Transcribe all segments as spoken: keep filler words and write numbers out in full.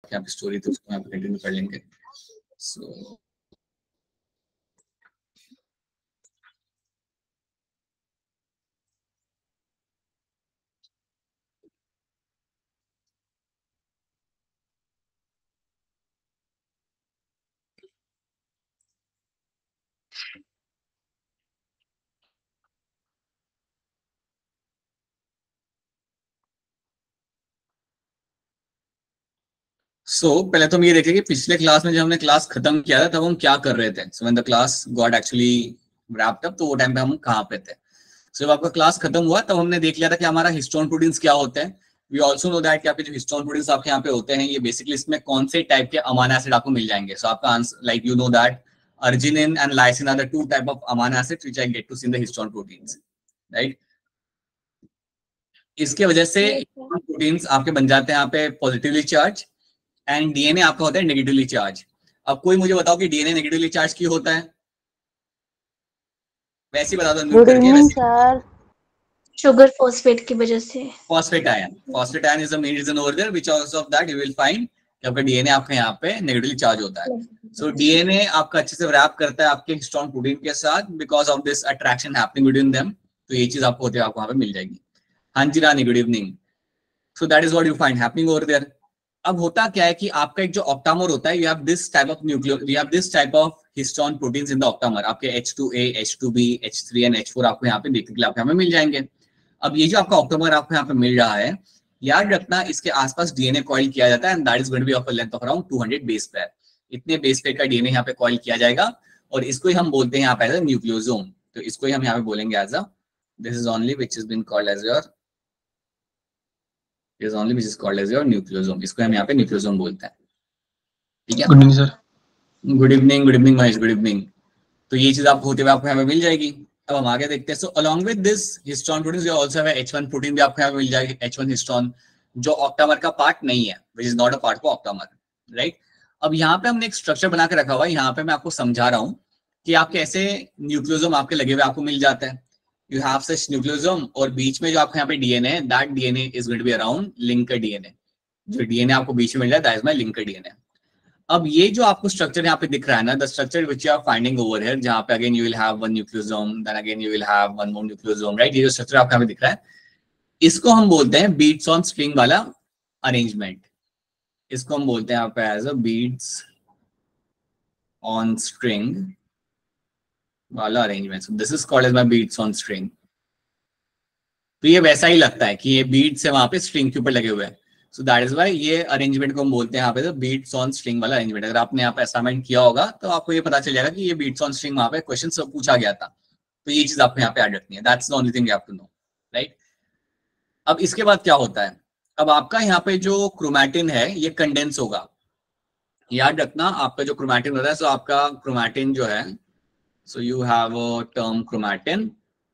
यहाँ पे स्टोरी तो उसको यहाँ पे कंटिन्यू कर लेंगे। सो सो so, पहले तो हम ये देखें कि पिछले क्लास में जब हमने क्लास खत्म किया था तब हम क्या कर रहे थे। So when the class got actually wrapped up, तो वो टाइम पे हम कहाँ पे थे। सो so, जब आपका क्लास खत्म हुआ तब हमने देख लिया था कि हमारा हिस्टोन प्रोटीन्स क्या होते हैं। वी ऑल्सो नो दैट कि आपके जो हिस्टोन प्रोटीन्स आपके यहाँ पे होते हैं, ये बेसिकली इसमें कौन से टाइप के अमाइनो एसिड आपको मिल जाएंगे। सो so, आपका answer like you know that arginine and lysine are the two type of amino acids which I get to see in the histone proteins, right. इसके वजह से प्रोटीन्स आपके बन जाते हैं यहाँ पे पॉजिटिवली चार्ज, एंड डीएनए आपका होता है नेगेटिवली चार्ज। अब कोई मुझे बताओ कि डीएनए नेगेटिवली चार्ज क्यों होता है? वैसे ही बता दो म्यूट करके। सर शुगर फॉस्फेट की वजह से। Phosphate ion, phosphate ion is the main reason over there which of that you will find कि आपका डीएनए आपका यहाँ पे नेगेटिवली चार्ज होता है। सो so, डीएनए आपका अच्छे से रैप करता है आपके हिस्टोन प्रोटीन के साथ because of this attraction happening between them. तो ये चीज आपको होती है, आपको वहां पे मिल जाएगी। हाँ जी Rani, good evening. So that is what you find happening over there. अब होता क्या है कि आपका एक जो ऑक्टामर होता है, you have this type of nucleo you have this type of histone proteins in the octamer. आपके H two A, H two B, H three and H four आपको यहाँ पे देखने के लिए आपको यहाँ पे मिल जाएंगे। अब ये जो आपका ऑक्टामर आपको यहाँ पे मिल रहा है, याद रखना इसके आसपास डीएनए कॉइल किया जाता है, and that is going to be of a length of around two hundred base pair. इतने बेस पेयर का डीएनए यहाँ पे कॉइल किया जाएगा, और इसको ही हम बोलते हैं यहाँ पे एज अ न्यूक्लियोसोम। तो इसको ही हम यहाँ पे बोलेंगे as a this is only which is been called as your is only which is called as your nucleosome। इसको हम यहाँ पे न्यूक्लियोसोम बोलते हैं, ठीक है। Good evening sir. Good evening, good evening Mahesh, good evening. तो ये चीज आपको होते हुए आपको यहाँ पे मिल जाएगी। अब हम आगे देखते हैं। So along with this histone protein you also have H one protein भी आपको यहाँ पे मिल जाएगी, एच वन हिस्टोन, जो ऑक्टामर का पार्ट नहीं है, which is not a part of octamer, right. अब यहाँ पे हमने एक स्ट्रक्चर बना के रखा हुआ है, यहाँ पे मैं आपको समझा रहा हूँ कि आपके ऐसे न्यूक्लियोसोम आपके लगे हुए आपको मिल जाते हैं। You have such nucleosome, और बीच में जो आपको यहाँ पे डीएनए है, that D N A is going to be around linker D N A। जो डीएनए आपको बीच में मिल रहा है, that is my linker D N A। अब ये जो आपको स्ट्रक्चर यहाँ पे दिख रहा है ना, the structure which you are finding over here, जहाँ पे again you will have one nucleosome, then again you will have one more nucleosome, right? ये जो स्ट्रक्चर आपको यहाँ पे दिख रहा है, इसको हम बोलते हैं beads on string वाला अरेंजमेंट। इसको हम बोलते हैं यहाँ पे as a beads on string वाला arrangement. So this is called as my beads on string। तो ये वैसा ही लगता है कि ये बीड्स है वहां पे स्ट्रिंग के ऊपर लगे हुए हैं। सो दैट इज व्हाई ये अरेंजमेंट को हम बोलते हैं यहाँ पे बीड्स ऑन स्ट्रिंग वाला अरेंजमेंट। अगर आपने यहाँ पे असाइनमेंट किया होगा तो आपको ये पता चल जाएगा कि ये बीड्स ऑन स्ट्रिंग वहां पे क्वेश्चन सब पूछा गया था। तो ये चीज आपको यहाँ पे ऐड रखनी है, that's the only thing you have to know, right. अब इसके बाद क्या होता है, अब आपका यहाँ पे जो क्रोमैटिन है ये कंडेंस होगा। याद रखना आपका जो क्रोमैटिन होता है, सो आपका क्रोमैटिन जो है, so you have a term chromatin,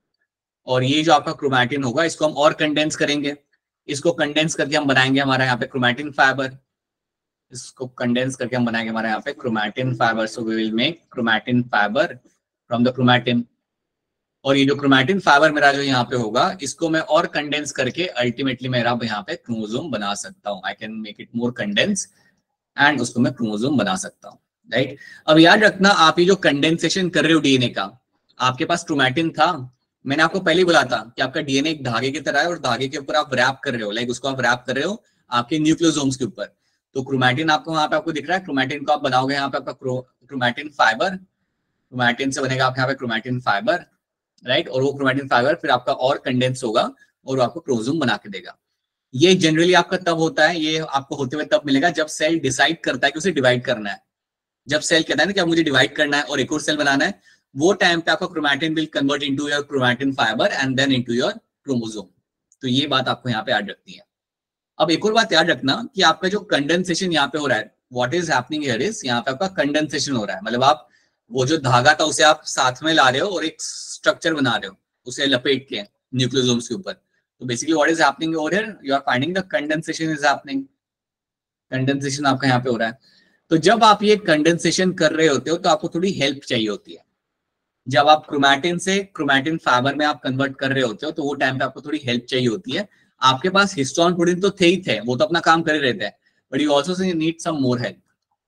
और ये जो आपका क्रोमैटिन होगा इसको हम और कंडेंस करेंगे। इसको कंडेंस करके हम बनाएंगे हमारा यहाँ पे क्रोमैटिन फाइबर। इसको कंडेंस करके हम बनाएंगे हमारा यहाँ पे chromatin fibre. So we will make chromatin fibre from the chromatin. और ये जो क्रोमैटिन फाइबर मेरा जो यहाँ पे होगा, इसको मैं और कंडेंस करके अल्टीमेटली मेरा यहाँ पे क्रोमोसोम बना सकता हूँ। I can make it more condense and उसको मैं क्रोमोसोम बना सकता हूँ, राइट। अब याद रखना आप ये जो कंडेंसेशन कर रहे हो डीएनए का, आपके पास क्रोमैटिन था, मैंने आपको पहले ही बोला था कि आपका डीएनए एक धागे की तरह है, और धागे के ऊपर आप रैप कर रहे हो, लाइक उसको आप रैप कर रहे हो आपके न्यूक्लियोसोम्स के ऊपर। तो क्रोमैटिन आपको वहां पे आपको दिख रहा है, क्रोमैटिन को आप बनाओगे यहाँ पे आपका क्रोमैटिन फाइबर, क्रोमैटिन से बनेगा आपके यहाँ पे क्रोमैटिन फाइबर, राइट। और वो क्रोमैटिन फाइबर फिर आपका और कंडेंस होगा और आपको क्रोमोसोम बना के देगा। ये जनरली आपका तब होता है, ये आपको होते हुए तब मिलेगा जब सेल डिसाइड करता है कि उसे डिवाइड करना है। जब सेल कहता है ना कि अब मुझे डिवाइड करना है और एक और सेल बनाना है, वो टाइम पे आपका chromatin will convert into your chromatin fibre and then into your chromosome. तो ये बात आपको यहाँ पे याद रखनी है। अब एक और बात याद रखना कि आपका जो कंडेंसेशन यहाँ पे हो रहा है, what is happening here is, यहाँ पे आपका कंडेंसेशन हो रहा है, मतलब आप वो जो धागा था उसे आप साथ में ला रहे हो और एक स्ट्रक्चर बना रहे हो, उसे लपेट के न्यूक्लियोसोम्स के ऊपर। तो basically what is happening over here, you are finding the condensation is happening. Condensation आपका यहाँ पे हो रहा है। तो जब आप ये कंडेंसेशन कर रहे होते हो तो आपको थोड़ी हेल्प चाहिए होती है। जब आप क्रोमैटिन से क्रोमैटिन फाइबर में आप कन्वर्ट कर रहे होते हो तो वो टाइम पे आपको थोड़ी हेल्प चाहिए होती है। आपके पास हिस्टोन प्रोटीन तो थे ही थे, वो तो अपना काम कर ही रहे थे, but you also need some more help.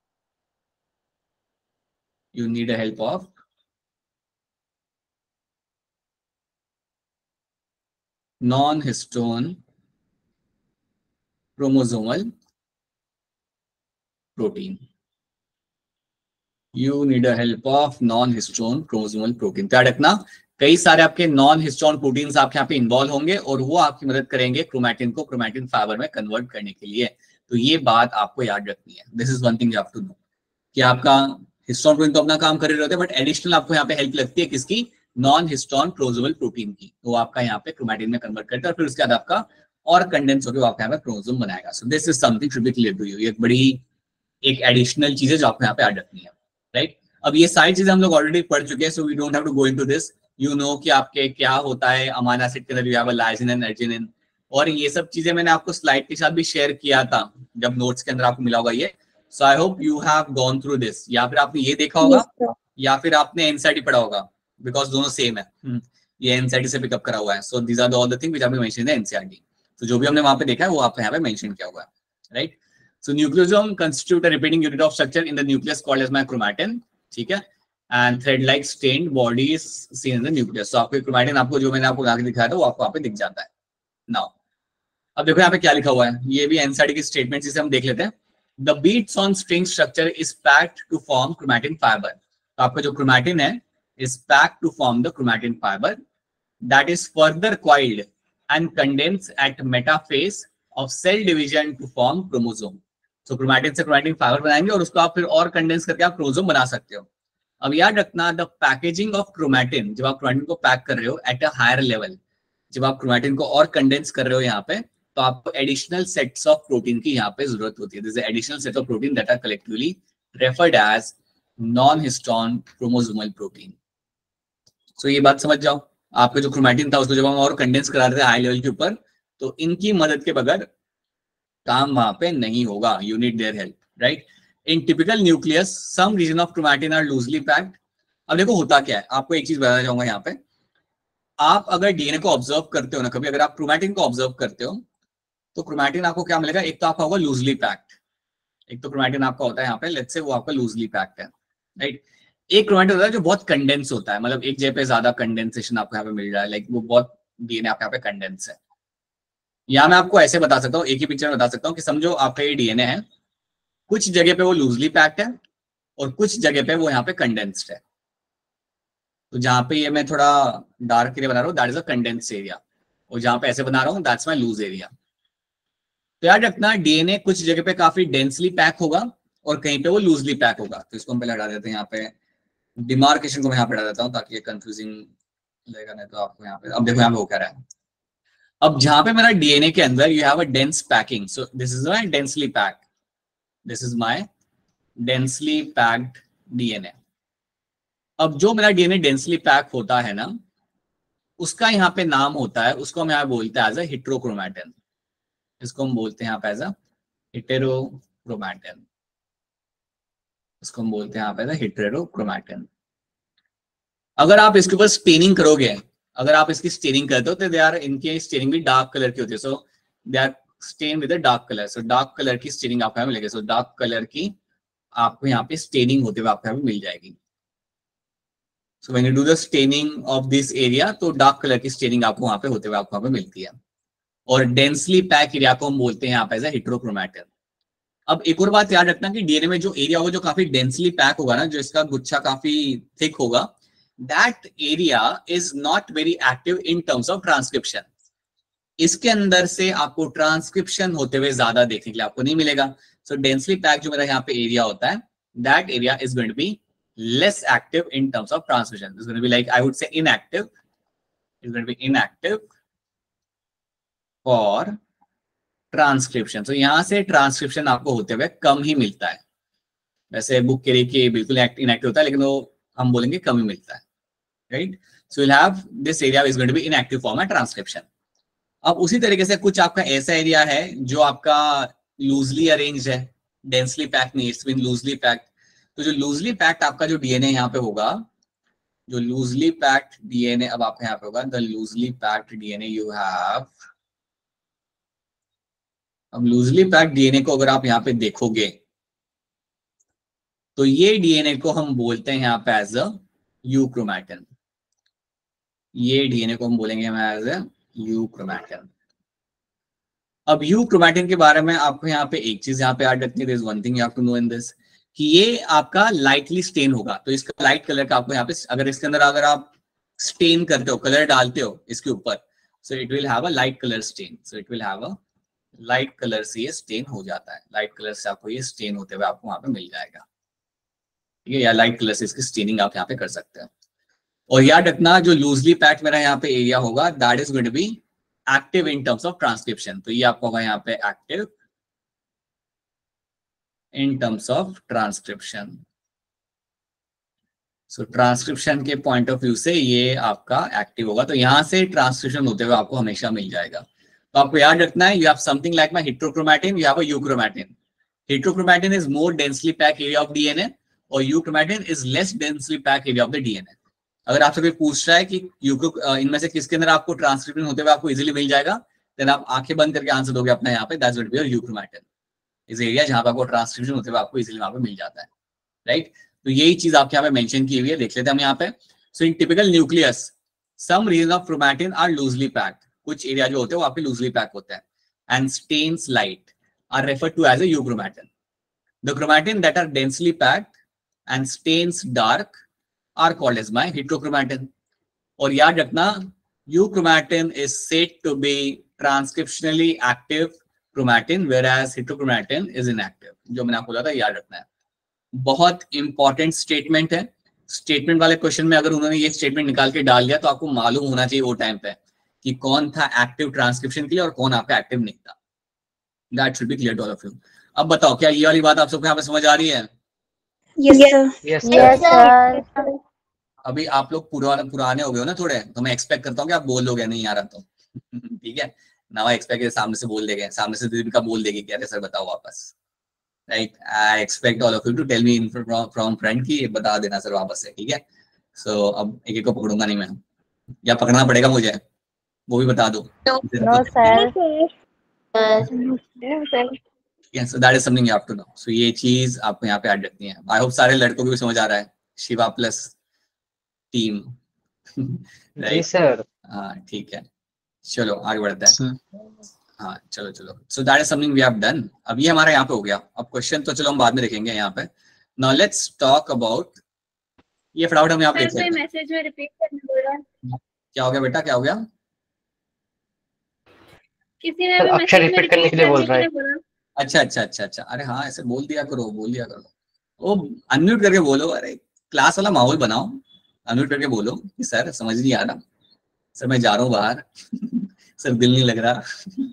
You need a help of non-histone chromosomal protein. You need a help of non-histone chromosomal protein. ध्यान रखना, कई सारे आपके नॉन हिस्टोन प्रोटीन्स आपके यहाँ पे इन्वॉल्व होंगे और वो आपकी मदद करेंगे क्रोमैटिन को क्रोमैटिन फाइबर में कन्वर्ट करने के लिए. तो ये बात आपको याद रखनी है. This is one thing you have to know कि आपका हिस्टोन प्रोटीन तो अपना काम कर रहे होते हैं, बट एडिशनल आपको यहाँ पे हेल्प लगती है किसकी? नॉन हिस्टोन क्रोमोसोमल प्रोटीन की. तो आपका यहाँ पे क्रोमैटिन में कन्वर्ट करता है और फिर उसके बाद आपका और कंडेंस होकर आपका यहाँ पे क्रोमोसोम बनाएगा. So this is something should be clear to you. एक बड़ी एक एडिशनल चीज है जो आपको यहाँ पे याद रखनी है. राइट, अब ये सारी चीजें हम लोग ऑलरेडी पढ़ चुके हैं, so we don't have to go into this. You know कि आपके क्या होता है अमाइनो एसिड के अंदर, you have a lysine and arginine, और ये सब चीजें मैंने आपको स्लाइड के साथ भी शेयर किया था जब नोट्स के अंदर आपको मिला होगा ये. So I hope you have gone through this. या फिर आपने ये देखा होगा yes, या फिर आपने एनसीईआरटी पढ़ा होगा, बिकॉज दोनों सेम है. hmm. ये एनसीईआरटी से पिकअप करा हुआ है. So these are all the thing which have been mentioned in NCERT. तो जो भी हमने वहां पे देखा है वो आपको यहाँ पे मेंशन किया हुआ है. Right, so nucleosome constitute a repeating unit of structure in the nucleus called as my chromatin. ठीक है, and thread-like stained body is seen in the nucleus. So आपको क्रोमैटिन, आपको जो मैंने आपको आगे दिखाया था वो आपको वहाँ पे दिख जाता है. Now, अब देखो यहाँ पे क्या लिखा हुआ है. ये भी एनसीईआरटी की स्टेटमेंट, जिसे हम देख लेते हैं. The beads on string structure is packed to form chromatin fiber. तो आपका जो क्रोमैटिन है is packed to form the chromatin fiber that is further coiled and condensed at metaphase of cell division to form chromosome. So chromatin से chromatin fibre बनाएंगे और उसको आप फिर और कंडेंस करके आप क्रोमोसोम बना सकते हो. अब याद रखना, द पैकेजिंग ऑफ क्रोमैटिन, जब आप क्रोमैटिन को पैक कर रहे हो एट अ हायर लेवल, जब आप क्रोमैटिन को और कंडेंस कर रहे हो यहाँ पे, तो आपको एडिशनल सेट्स ऑफ प्रोटीन की यहाँ पे जरूरत होती है. This is additional set of protein that are collectively referred as non histone chromosomal protein. So ये बात समझ जाओ. आपका जो क्रोमैटिन था उसको जब हम और कंडेंस करा रहे थे हाई लेवल के ऊपर, तो इनकी मदद के बगैर काम वहां पे नहीं होगा. You need their help. Right, In typical nucleus, some region of chromatin are loosely packed. अब देखो होता क्या है, आपको एक चीज बताना चाहूंगा यहाँ पे. आप अगर डीएनए को ऑब्जर्व करते हो ना, कभी अगर आप क्रोमैटिन को ऑब्जर्व करते हो, तो क्रोमैटिन आपको क्या मिलेगा? एक तो आपका होगा लूजली पैक्ड. एक तो क्रोमैटिन आपका होता है यहाँ पे, लेट्स से वो आपका लूजली पैक्ड है. राइट, एक क्रोमैटिन होता है जो बहुत कंडेंस होता है, मतलब एक जगह पे ज्यादा कंडेंसेशन आपको यहाँ पे मिल रहा है, लाइक वो बहुत डीएनए आपके यहाँ पे कंडेंस है. यहाँ मैं आपको ऐसे बता सकता हूँ, एक ही पिक्चर में बता सकता हूँ कि समझो आपका ये डीएनए है, कुछ जगह पे वो लूजली पैक्ड है और कुछ जगह पे वो यहाँ पे कंडेंस्ड है. तो जहां पे ये मैं थोड़ा डार्क एरिया बना रहा हूँ, that is a condensed area, और जहां पे ऐसे बना रहा हूँ दैट्स माय लूज एरिया. तो याद रखना, डीएनए कुछ जगह पे काफी डेंसली पैक होगा और कहीं पे वो लूजली पैक होगा. तो इसको हम पहले हटा देते हैं, यहाँ पे डिमार्केशन को मैं यहाँ पे हटा देता हूँ ताकि ये कंफ्यूजिंग लगेगा नहीं तो आपको. यहाँ पे अब देखो यहाँ पे वो कह रहा है, अब जहां पे मेरा डीएनए के अंदर you have a dense packing, so this is my densely packed, this is my densely packed DNA. अब जो मेरा डीएनए डेंसली पैक होता है ना, उसका यहाँ पे नाम होता है, उसको हम यहाँ बोलते हैं एज अ हेटेरोक्रोमैटिन. इसको हम बोलते हैं यहाँ पे एज अ हेटेरोक्रोमैटिन. इसको हम बोलते हैं यहाँ पे एज अ हेटेरोक्रोमैटिन. अगर आप इसके ऊपर स्टेनिंग करोगे, अगर आप इसकी स्टेनिंग करते हो तो दे आर, इनकी स्टेनिंग भी डार्क कलर की होती है. So they are stain with a dark colour. So dark colour की स्टेनिंग आपको यहाँ मिलेगी. सो डार्क कलर की आपको यहाँ पे स्टेनिंग होते हुए आपको यहाँ पे मिल जाएगी. So when you do the staining of this area, तो डार्क कलर की स्टेनिंग आपको वहां पे होते हुए आपको वहां पे मिलती है. और डेंसली पैक एरिया को हम बोलते हैं यहाँ पे एज अ हेटेरोक्रोमैटिन. अब एक और बात याद रखना कि डीएनए में जो एरिया होगा जो काफी डेंसली पैक होगा ना, जो इसका गुच्छा काफी थिक होगा, that area is not very active in terms of transcription. इसके अंदर से आपको ट्रांसक्रिप्शन होते हुए ज्यादा देखने के लिए आपको नहीं मिलेगा. सो डेंसली पैक जो मेरा यहाँ पे एरिया होता है, that area is going to be less active in terms of transcription. It's going to be like, I would say inactive. It's going to be inactive for transcription. So यहाँ से transcription आपको होते हुए कम ही मिलता है. वैसे बुक के लिए बिल्कुल इनएक्टिव होता है, लेकिन वो हम बोलेंगे कम ही मिलता है. Right, so you'll have this area is going to be inactive for my transcription. अब उसी तरीके से कुछ आपका ऐसा एरिया है जो आपका लूजली अरेंज है, डेंसली पैक नहीं, इट्स बीन लूजली पैक्ड. तो जो लूजली पैक्ड आपका जो डीएनए यहाँ पे होगा, जो लूजली पैक्ड डीएनए अब आपका यहाँ पे होगा, the loosely packed DNA you have अब लूजली पैक्ड डीएनए को अगर आप यहाँ पे देखोगे तो ये डीएनए को हम बोलते हैं यहाँ पे एज अ यूक्रोमैटिन। ये डीएनए को हम बोलेंगे एज अ यूक्रोमैटिन। अब यूक्रोमैटिन के बारे में आपको यहाँ पे एक चीज यहाँ पे याद रखनी है, there is one thing you have to know in this, कि ये आपका लाइटली स्टेन होगा। तो इसका लाइट कलर का आपको यहाँ पे, अगर इसके अंदर अगर आप स्टेन करते हो, कलर डालते हो इसके ऊपर, so it will have a light colour stain. So it will have a light colour से ये स्टेन हो जाता है, लाइट कलर से आपको ये स्टेन होते हुए आपको वहां पे मिल जाएगा, ठीक है, या लाइट कलर से इसकी स्टेनिंग आप यहाँ पे कर सकते हैं। और याद रखना जो लूजली पैक्ड मेरा यहाँ पे एरिया होगा that is going to be active in terms of transcription. तो ये आपको होगा यहाँ पे active in terms of transcription. So transcription के पॉइंट ऑफ व्यू से ये आपका एक्टिव होगा, तो यहां से ट्रांसक्रिप्शन होते हुए आपको हमेशा मिल जाएगा। तो आपको याद रखना है, you have something like my heterochromatin, you have a euchromatin. Heterochromatin is more densely packed area of DNA और euchromatin is less densely packed area of the DNA. अगर आपसे कोई पूछ रहा है कि यूक्रो इनमें से किसके अंदर आपको ट्रांसक्रिप्शन होते हुए आपको इजीली मिल जाएगा, देन आप आंखें बंद करके आंसर दोगे अपना यहाँ पे, that's going to be your euchromatin. इस एरिया जहां पर आपको ट्रांसक्रिप्शन होते हुए आपको इजीली वहां पे मिल जाता है, राइट। तो यही चीज आपके यहाँ पे मेंशन की हुई है, देख लेते हैं हम यहाँ पे। So in typical nucleus some region of chromatin are loosely packed, कुछ एरिया जो होते हैं वो आपके लूजली पैक होते हैं, and stains light are referred to as a euchromatin. The chromatin that are densely packed and stains dark are called as my heterochromatin. और याद रखना euchromatin is said to be transcriptionally active chromatin whereas heterochromatin is inactive। जो मैंने आपको बोला था याद रखना है, बहुत इंपॉर्टेंट स्टेटमेंट है। स्टेटमेंट वाले क्वेश्चन में अगर उन्होंने ये स्टेटमेंट निकाल के डाल दिया तो आपको मालूम होना चाहिए वो टाइम पे कि कौन था एक्टिव ट्रांसक्रिप्शन के लिए और कौन आपका एक्टिव नहीं था। That should be clear to all of you. अब बताओ क्या ये वाली बात आप सबको यहाँ पे समझ आ रही है? Yes sir. Yes sir. अभी आप लोग पुराने पुराने हो गए हो ना थोड़े, तो मैं एक्सपेक्ट करता हूँ कि आप बोल लोगे नहीं आ रहा तो ठीक है, नाउ आई एक्सपेक्ट सामने से बोल देंगे, सामने से दीपिका बोल देगी क्या सर बताओ वापस, right. I expect all of you to tell me from friend की बता देना सर वापस से, ठीक है। सो so, अब एक एक को पकड़ूंगा नहीं मैं, या पकड़ना पड़ेगा मुझे, वो भी बता दो। No sir. Yes, so that is something you have to know. So ये चीज आपको यहाँ पे ऐड रखनी है। आई होप सारे लड़कों को भी समझ आ रहा है, Shiva plus team ji sir. हाँ ठीक है, चलो आगे बढ़ते हैं। हाँ चलो चलो, so that is something we have done. अब ये हमारा यहाँ पे हो गया। अब क्वेश्चन तो चलो हम बाद में देखेंगे यहाँ पे। नाउ लेट्स टॉक अबाउट, ये फटाफट हम यहाँ पे देख लेते हैं। मैसेज में रिपीट करने बोल रहा है। क्या हो गया बेटा, क्या हो गया? किसी ने भी अक्षर रिपीट करने के लिए बोल रहा है। अच्छा अच्छा अच्छा अच्छा, अरे हाँ ऐसे बोल दिया करो, बोल दिया करो, वो अनम्यूट करके बोलो। अरे क्लास वाला माहौल बनाओ, अनम्यूट करके बोलो कि सर समझ नहीं आ रहा, सर मैं जा रहा हूँ बाहर सर दिल नहीं लग रहा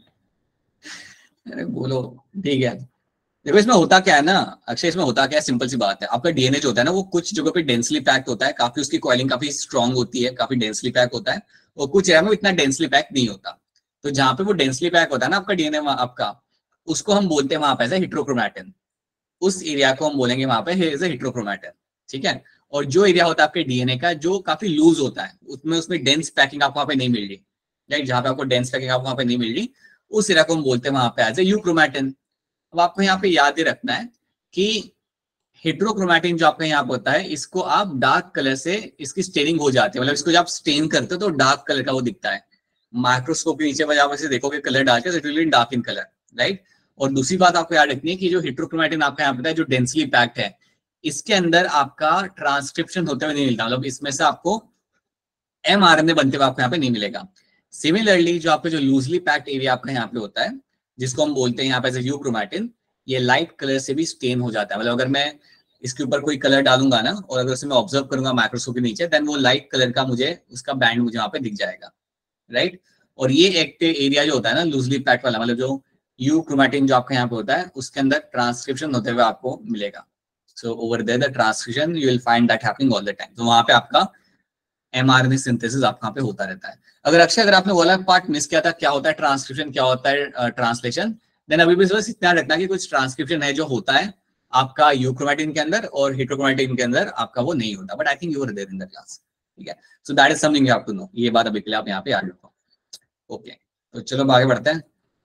अरे बोलो, ठीक है। देखो इसमें होता क्या है ना अक्षय, इसमें होता क्या है, सिंपल सी बात है। आपका डीएनए जो होता है ना वो कुछ जगह पे डेंसली पैक्ड होता है, काफी उसकी कॉइलिंग काफी स्ट्रांग होती है, काफी डेंसली पैक होता है, और कुछ एरिया में इतना डेंसली पैक नहीं होता। तो जहां पे वो डेंसली पैक होता है ना आपका डीएनए आपका, उसको हम बोलते हैं वहां पे हेटेरोक्रोमैटिन। उस एरिया को हम बोलेंगे वहां पे हेटेरोक्रोमैटिन, ठीक है। और जो एरिया होता है आपके डीएनए का जो काफी लूज होता है, उसमें उसमें डेंस पैकिंग आपको वहां पे नहीं मिल रही, राइट, जहां पे आपको डेंस पैकिंग आपको वहां पे नहीं मिल रही, उस एरिया को हम बोलते हैं वहां पे एज ए यूक्रोमैटिन। अब आपको यहाँ पे याद ही रखना है कि हेटेरोक्रोमैटिन जो आपका यहाँ पे होता है, इसको आप डार्क कलर से इसकी स्टेनिंग हो जाती है, मतलब इसको जब आप स्टेन करते हो तो डार्क कलर का वो दिखता है। माइक्रोस्कोप के नीचे जब से देखोगे कलर डाल के, it will be dark in colour, right. और दूसरी बात आपको याद रखनी है कि जो हेटेरोक्रोमैटिन आपका यहाँ पे है जो डेंसली पैक्ड है, इसके अंदर आपका ट्रांसक्रिप्शन होते हुए नहीं मिलता, मतलब इसमें से आपको एमआरएनए बनते हुए आपको यहाँ पे नहीं मिलेगा। सिमिलरली जो आपका जो लूजली पैक्ड एरिया आपका यहाँ पे होता है, जिसको हम बोलते हैं यहाँ पे यूक्रोमैटिन, ये लाइट कलर से भी स्टेन हो जाता है। मतलब अगर मैं इसके ऊपर कोई कलर डालूंगा ना और अगर उसे मैं ऑब्जर्व करूंगा माइक्रोस्कोप के नीचे, देन वो लाइट कलर का मुझे उसका बैंड मुझे वहां पे दिख जाएगा, राइट। और ये एक्टिव एरिया जो होता है ना लूजली पैक्ड वाला, मतलब जो यूक्रोमैटिन जो आपका यहाँ पे होता है, उसके अंदर ट्रांसक्रिप्शन होते हुए आपको मिलेगा। So over there the transcription you will find that happening all the time. तो वहां पे आपका एमआरएनए सिंथेसिस आपका पे होता रहता है। अगर अक्षय अगर आपने वाला पार्ट मिस किया था, क्या होता है ट्रांसक्रिप्शन, क्या होता है ट्रांसलेशन, देन अभी भी बस इतना रखना कि कुछ ट्रांसक्रिप्शन है जो होता है आपका यूक्रोमैटिन के अंदर और हेटेरोक्रोमैटिन के अंदर आपका वो नहीं होता, but I think you were there in the class, ठीक है। So that is something you have to know, ये बात अभी के लिए आप यहाँ पे याद रखो, ओके। तो चलो आगे बढ़ते हैं।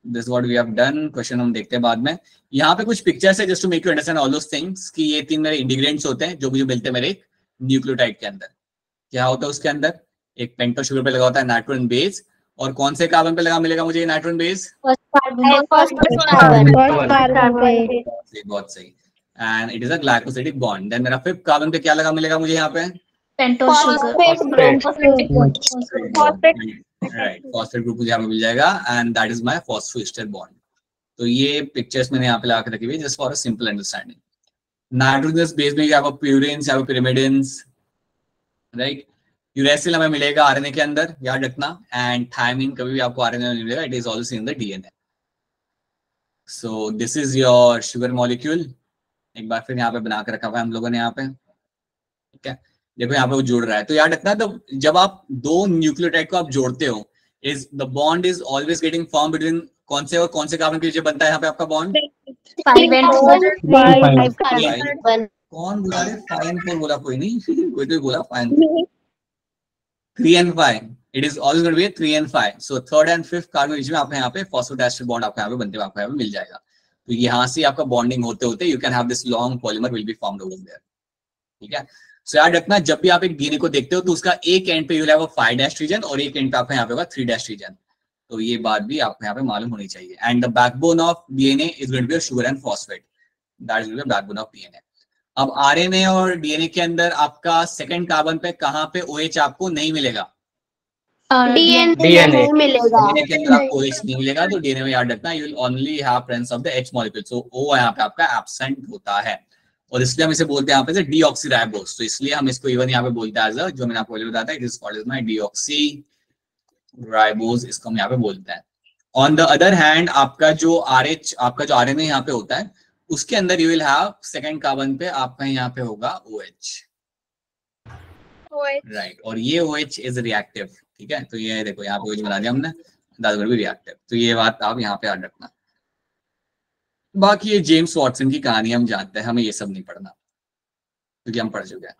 This what we have done. Question हम देखते हैं बाद में। यहाँ पे कुछ पिक्चर्स है just to make you understand all those things कि ये तीन मेरे इंग्रेडिएंट्स होते हैं जो मुझे मिलते हैं मेरे एक न्यूक्लियोटाइड के अंदर। क्या होता है उसके अंदर? एक पेंटोस शुगर पे लगा होता है नाइट्रोजन बेस, और कौन से कार्बन पे लगा मिलेगा मुझे नाइट्रोजन बेस? फर्स्ट बहुत सही। And it is a glycosidic bond. Then मेरा फिफ्थ कार्बन पे क्या लगा मिलेगा मुझे यहाँ पे? Pentose sugar. Right, phosphate group मुझे यहाँ पे मिल जाएगा and that is my phosphoester bond. तो ये पिक्चर्स मैंने यहाँ पे लगा के रखी हुई just for a simple understanding. Nitrogen base में यहाँ पे प्यूरिन्स, यहाँ पे पिरिमिडिन्स, राइट। यूरेसिल हमें मिलेगा आरएनए के अंदर, याद रखना। एंड थायमिन कभी भी आपको आरएनए में मिलेगा, it is also in the DNA. So this is your sugar molecule. एक बार फिर यहाँ पे बना के रखा हुआ है हम लोगों ने यहाँ पे, ठीक है। देखो यहाँ पे वो जुड़ रहा है, तो याद रखना तो जब आप दो न्यूक्लियोटाइड को आप जोड़ते हो, is the bond is always getting form between कौन से और कौन से कार्बन के बीच बनता है यहाँ पे आपका बॉन्ड? कौन बोला रे? फाइव एंड फोर बोला कोई नहीं कोई तो बोला five three and five. It is always going to be three and five. So third and fifth carbon के बीच में आपके यहाँ पे फॉस्फोडाइस्टर बॉन्ड आपको यहाँ पे बनते हुए आपको यहाँ पे मिल जाएगा। तो यहाँ से आपका बॉन्डिंग होते होते you can have this long polymer will be formed over there, ठीक है। सो याद रखना जब भी आप एक डीएनए को देखते हो तो उसका एक एंड पे you will have a five dash region और एक एंड पे आपका यहाँ पे होगा थ्री डैश रीजन। तो ये बात भी आपको यहाँ पे मालूम होनी चाहिए। And the backbone of DNA is going to be sugar and phosphate, that is going to be backbone of DNA. अब आरएनए और डीएनए के अंदर आपका सेकंड कार्बन पे कहाँ पे ओएच आपको नहीं मिलेगा? डीएनए नहीं मिलेगा। डीएनए के अंदर आपको ओएच नहीं मिलेगा, तो डीएनए में याद रखना you will only have presence of the H molecule. So O यहाँ पे आपका एब्सेंट होता है, और इसलिए हम इसे बोलते हैं यहाँ पे डीऑक्सीराइबोस। तो इसलिए हम इसको इवन यहाँ पे बोलते हैं एज अ, जो मैंने आपको पहले बताया था, it is called as my deoxyribose, इसको हम यहाँ पे बोलते हैं। ऑन द अदर हैंड आपका जो आरएच, आपका जो आरएनए यहाँ पे होता है, उसके अंदर you will have second carbon पे आपका यहाँ पे होगा ओएच, राइट। और ये OH इज रिएक्टिव, ठीक है। तो ये देखो यहाँ पे OH बना दिया हमने, दैट विल बी रिएक्टिव। तो ये बात आप यहाँ पे याद रखना। बाकी ये जेम्स वॉटसन की कहानी हम जानते हैं, हमें ये सब नहीं पढ़ना क्योंकि हम पढ़ चुके हैं,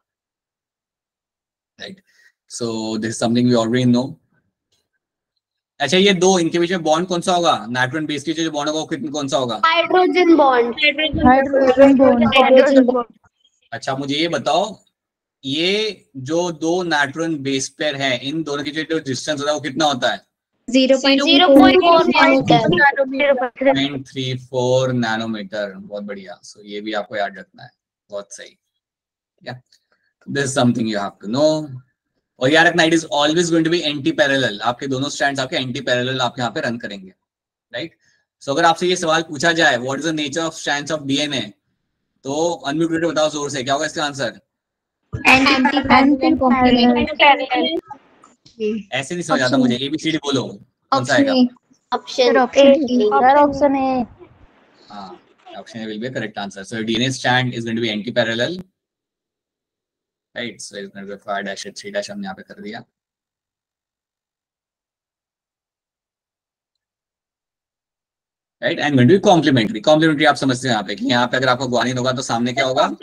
right. So this is something we already know. अच्छा, ये दो, इनके बीच में बॉन्ड कौन सा होगा? नाइट्रोजन बेस के जो बॉन्ड होगा वो कितना कौन सा होगा? Hydrogen bond. Hydrogen bond. अच्छा मुझे ये बताओ, ये जो दो नाइट्रोजन बेस पेयर है, इन दोनों की जो डिस्टेंस होता है वो कितना होता है? Zero point three four nanometer. बहुत बढ़िया। सो so, ये भी आपको याद रखना है, बहुत सही, ठीक है। This is something you have to know. और याद रखना it is always going to be anti parallel. आपके दोनों स्ट्रैंड्स आपके एंटी पैरेलल आप यहाँ पे रन करेंगे, राइट। सो अगर आपसे ये सवाल पूछा जाए what is the nature of strands of DNA, तो अनम्यूट करके बताओ जोर से, क्या होगा इसका आंसर? Anti parallel. ऐसे नहीं समझ आता मुझे, एबीसीडी बोलो, कौन सा आएगा? Option option A. हाँ, option A will be correct answer. So DNA strand is going to be anti parallel, right. So is going to be five dash three dash हमने यहाँ पे कर दिया, right. And going to be complementary. Complementary आप समझते हैं यहाँ पे कि यहाँ पे अगर आपको ग्वानिन होगा तो सामने क्या होगा?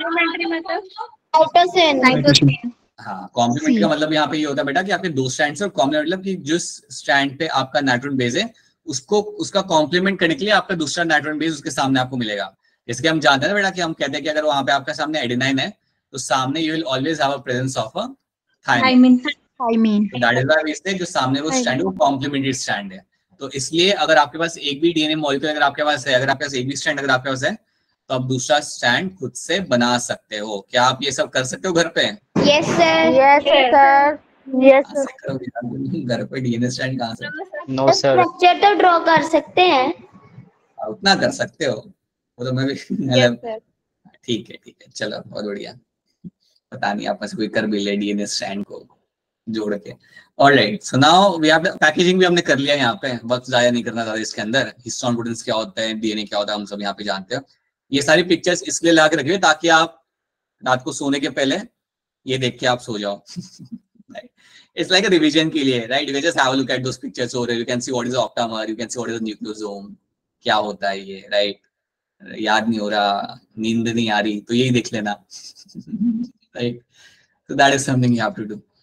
नाइट्रोजन। हाँ, कॉम्प्लीमेंट्री का मतलब यहाँ पे ये होता है बेटा कि आपके दो स्ट्रैंड्स और कॉम्प्लीमेंट मतलब कि जिस स्ट्रैंड पे आपका नाइट्रोजन बेस है उसको उसका कॉम्प्लीमेंट करने के लिए आपका दूसरा नाइट्रोजन बेस उसके सामने आपको मिलेगा। जैसे कि हम जानते हैं ना बेटा कि हम कहते हैं कि अगर वहां पे आपका सामने एडेनाइन है तो सामने you will always have a presence of a thymine. That is why we say जो सामने वो स्ट्रैंड है वो कॉम्प्लीमेंट्री स्ट्रैंड है। तो इसलिए अगर आपके पास एक भी डीएनए मॉलिक्यूल अगर आपके पास है, अगर आपके पास एक भी स्ट्रैंड अगर आपके पास है तो आप दूसरा स्ट्रैंड खुद से बना सकते हो। क्या आप ये सब कर सकते हो घर पे? Yes sir. Yes sir. Yes sir. घर पे डीएनए स्ट्रैंड कहाँ से? No sir. स्ट्रक्चर तो ड्रॉ कर सकते हैं। उतना कर सकते हो, वो तो मैं भी मतलब ठीक है, ठीक है, चलो बहुत बढ़िया। पता नहीं आप में से कोई कर भी ले डीएनए स्ट्रैंड को जोड़ के। Alright, so now we have packaging भी हमने कर लिया यहाँ पे, वक्त जाया नहीं करना ज्यादा इसके अंदर। हिस्टोन प्रोटीन्स क्या होता है, डीएनए क्या होता है, हम सब यहाँ पे जानते हो। ये सारी पिक्चर्स इसलिए लगा के रखिए ताकि आप रात को सोने के पहले ये देख के आप सो जाओ। It's like a revision के लिए, right? You can just have a look at those pictures over here. You can see what is the octamer, you can see what is the nucleosome, क्या होता है ये, right? याद नहीं हो रहा, नींद नहीं आ रही, तो यही देख लेना, right? So that is something you have to do.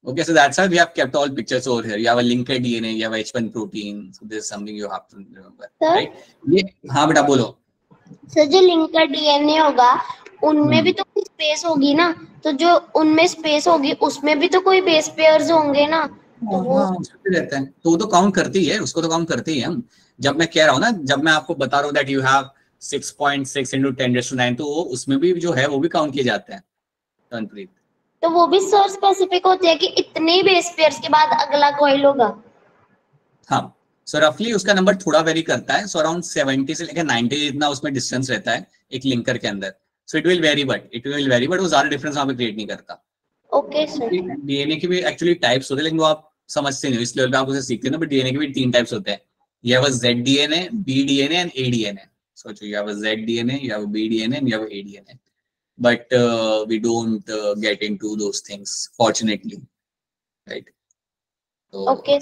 Okay, so that's how we have kept all pictures over here. You have a linked D N A, you have H one protein. So this is something you have to remember, Sir? right? ये हाँ बेटा बोलो. Sir जो link का DNA होगा उनमें भी तो कोई स्पेस होगी ना, तो जो उनमें स्पेस होगी उसमें भी तो कोई बेस पेयर्स होंगे ना, तो वो हाँ, उसमें भी रहता है, तो वो तो काउंट करती है, उसको तो काउंट करती है हम. जब मैं कह रहा हूँ ना, जब मैं आपको बता रहा हूँ that you have six point six into ten raised to nine, तो वो उसमें भी जो है वो भी काउंट किए जाते हैं. तनप्रीत, तो वो भी सर स्पेसिफिक होते हैं कि इतने बेस पेयर्स के बाद अगला कॉइल होगा. हाँ, सो रफली उसका नंबर थोड़ा वेरी करता है. सो अराउंड सेवेंटी से लेकर नाइंटी जितना उसमें डिस्टेंस रहता है एक लिंकर के अंदर. So it will vary but it will vary but वो ज्यादा डिफरेंस वहां पे क्रिएट नहीं करता. Okay sir. डीएनए की भी एक्चुअली टाइप्स होते हैं, लेकिन वो आप समझते नहीं हो, इस लेवल पे आप उसे सीखते हैं ना. बट डीएनए के भी तीन टाइप्स होते हैं. You have a Z D N A, B D N A and A D N A. So you have a Z D N A, you have a B D N A and you have a A D N A. But uh, we don't uh, get into those things, fortunately, right? So, okay.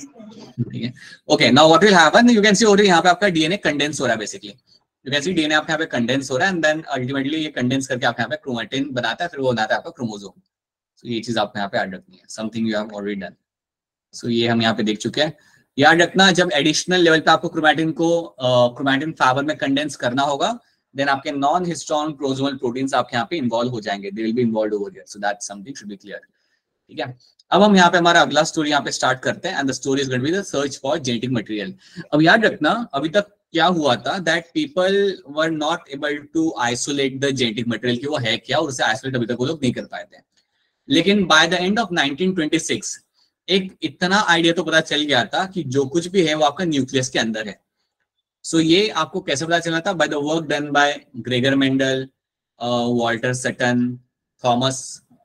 okay. Now what will happen? You can see over यहाँ पे आपका D N A condense हो रहा है basically. You can see D N A आपके यहाँ पे condense हो रहा है and then ultimately ये condense करके आपके यहाँ पे chromatin बनाता है, फिर वो बनाता है आपका chromosome. So ये चीज आपको यहाँ पे याद रखनी है. Something you have already done. So ये हम यहाँ पे देख चुके हैं. याद रखना, जब एडिशनल लेवल पे आपको क्रोमैटिन को क्रोमैटिन फाइबर में कंडेंस करना होगा, देन आपके नॉन हिस्टोन क्रोमोसोमल प्रोटीन्स आपके यहाँ पे इन्वॉल्व हो जाएंगे. They will be involved over here. So that's something should be clear. ठीक है, अब हम यहाँ पे हमारा अगला स्टोरी यहाँ पे स्टार्ट करते हैं and the story is going to be the search for genetic material. अब याद रखना, अभी तक क्या हुआ था that people were not able to isolate the genetic material कि वो है क्या, और उसे आइसोलेट अभी तक वो लोग नहीं कर पाए थे. लेकिन by the end of nineteen twenty six एक इतना आइडिया तो पता चल गया था कि जो कुछ भी है वो आपका न्यूक्लियस के अंदर है. सो so, ये आपको कैसे पता चला था? By the work done by Gregor Mendel, Walter Sutton, Thomas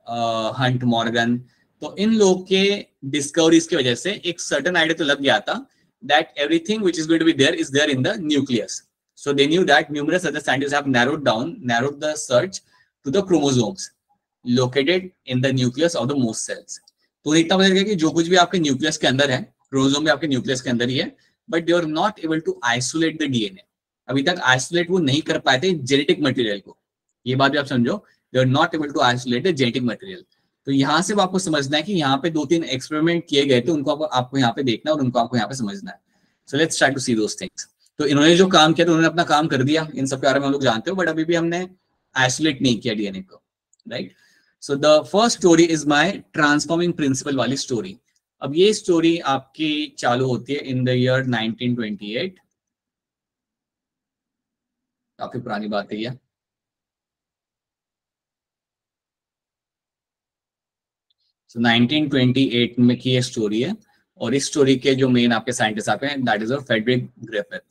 Hunt Morgan. तो इन लोग के डिस्कवरीज की वजह से एक सर्टेन आइडिया तो लग गया था that everything which is going to be there is there in the nucleus. So they knew that numerous other scientists have narrowed down narrowed the search to the chromosomes located in the nucleus of the most cells. तो इतना पता चल कि जो कुछ भी आपके nucleus के अंदर है, क्रोमोसोम भी आपके न्यूक्लियस के अंदर ही है, but they are not able to isolate the DNA. अभी तक आइसोलेट वो नहीं कर पाए थे जेनेटिक मटेरियल को. ये बात भी आप समझो, they are not able to isolate the genetic material. तो यहाँ से आपको समझना है कि यहाँ पे दो तीन एक्सपेरिमेंट किए गए थे, उनको आपको यहाँ पे देखना और उनको आपको यहाँ पे समझना है. So let's try to see those things. तो इन्होंने जो काम किया, तो उन्होंने अपना काम कर दिया, इन सब के बारे में हम लोग जानते हो, बट अभी भी हमने आइसोलेट नहीं किया डीएनए को, right. So the first story is my transforming principle वाली story. अब ये story आपकी चालू होती है in the year nineteen twenty eight. काफी पुरानी बात है ये. So नाइनटीन ट्वेंटी एट में की ये story है, और इस story के जो main आपके साइंटिस्ट आपके हैं, that is a Frederick Griffith.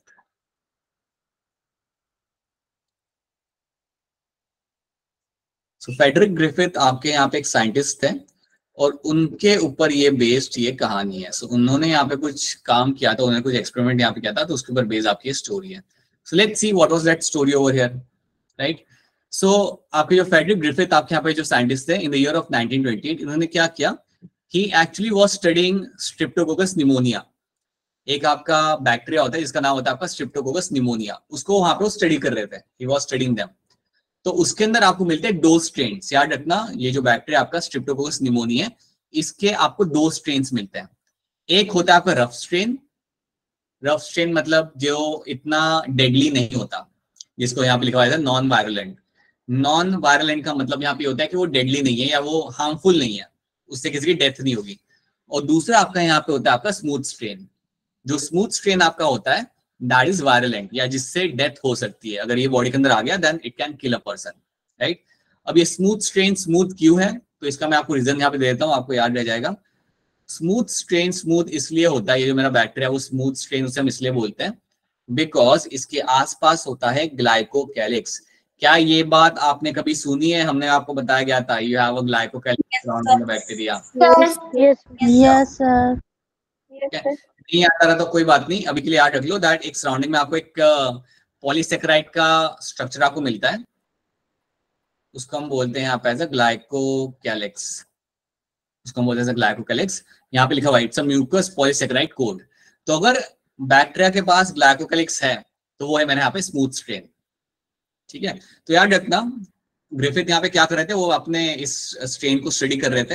So Frederick Griffith आपके यहाँ पे एक साइंटिस्ट थे, और उनके ऊपर ये बेस्ड ये कहानी है. सो so, उन्होंने यहाँ पे कुछ काम किया था, उन्होंने कुछ एक्सपेरिमेंट यहाँ पे किया था, तो उसके ऊपर बेस्ड आपकी स्टोरी है. So let's see what was that story over here, right. So आपके जो फेडरिक ग्रिफिथ आपके यहाँ पे जो साइंटिस्ट थे in the year of nineteen twenty eight, इन्होंने क्या किया, he actually was studying streptococcus pneumonia. एक आपका बैक्टीरिया होता है जिसका नाम होता है आपका स्ट्रेप्टोकोकस निमोनिया, उसको वहां पे स्टडी कर रहे थे. He was studying them. तो उसके अंदर आपको मिलते हैं दो स्ट्रेन्स. याद रखना, ये जो बैक्टीरिया आपका स्ट्रेप्टोकोकस निमोनिया है, इसके आपको दो स्ट्रेन्स मिलते हैं. एक होता है आपका रफ स्ट्रेन. रफ स्ट्रेन मतलब जो इतना डेडली नहीं होता, जिसको यहाँ पे लिखा हुआ है नॉन वायरुलेंट. नॉन वायरुलेंट का मतलब यहाँ पे होता है कि वो डेडली नहीं है या वो हार्मफुल नहीं है, उससे किसी की डेथ नहीं होगी. और दूसरा आपका यहाँ पे होता है आपका स्मूथ स्ट्रेन. जो स्मूथ स्ट्रेन आपका होता है दैट इज वायरुलेंट, या जिससे डेथ हो सकती है. अगर ये बॉडी के अंदर आ गया then it can kill a person, right. अब ये स्मूथ स्ट्रेन स्मूथ क्यों है, तो इसका मैं आपको रीजन यहाँ पे दे देता हूँ, आपको याद रह जाएगा. स्मूथ स्ट्रेन स्मूथ इसलिए होता है, ये जो मेरा बैक्टीरिया वो स्मूथ स्ट्रेन उसे हम इसलिए बोलते हैं बिकॉज इसके आसपास होता है ग्लाइकोकैलिक्स. क्या ये बात आपने कभी सुनी है? हमने आपको बताया गया था you have a glycocalyx surrounding the bacteria. Yes sir. नहीं याद आ रहा तो कोई बात नहीं, अभी के लिए याद रख लो दैट एक सराउंडिंग में आपको एक पॉलीसेकेराइड का स्ट्रक्चर आपको मिलता है, उसको हम बोलते हैं यहाँ पे एज अ ग्लाइकोकैलिक्स. उसको हम बोलते हैं ग्लाइकोकैलिक्स. यहाँ पे लिखा हुआ है it's a mucus polysaccharide coat. तो अगर बैक्टीरिया के पास ग्लाइकोकैलिक्स है तो वो है मैंने यहाँ पे स्मूथ स्ट्रेन, ठीक है. तो याद रखना ग्रिफिथ यहाँ पे क्या कर रहे थे, वो अपने इस स्ट्रेन को स्टडी कर रहे थे,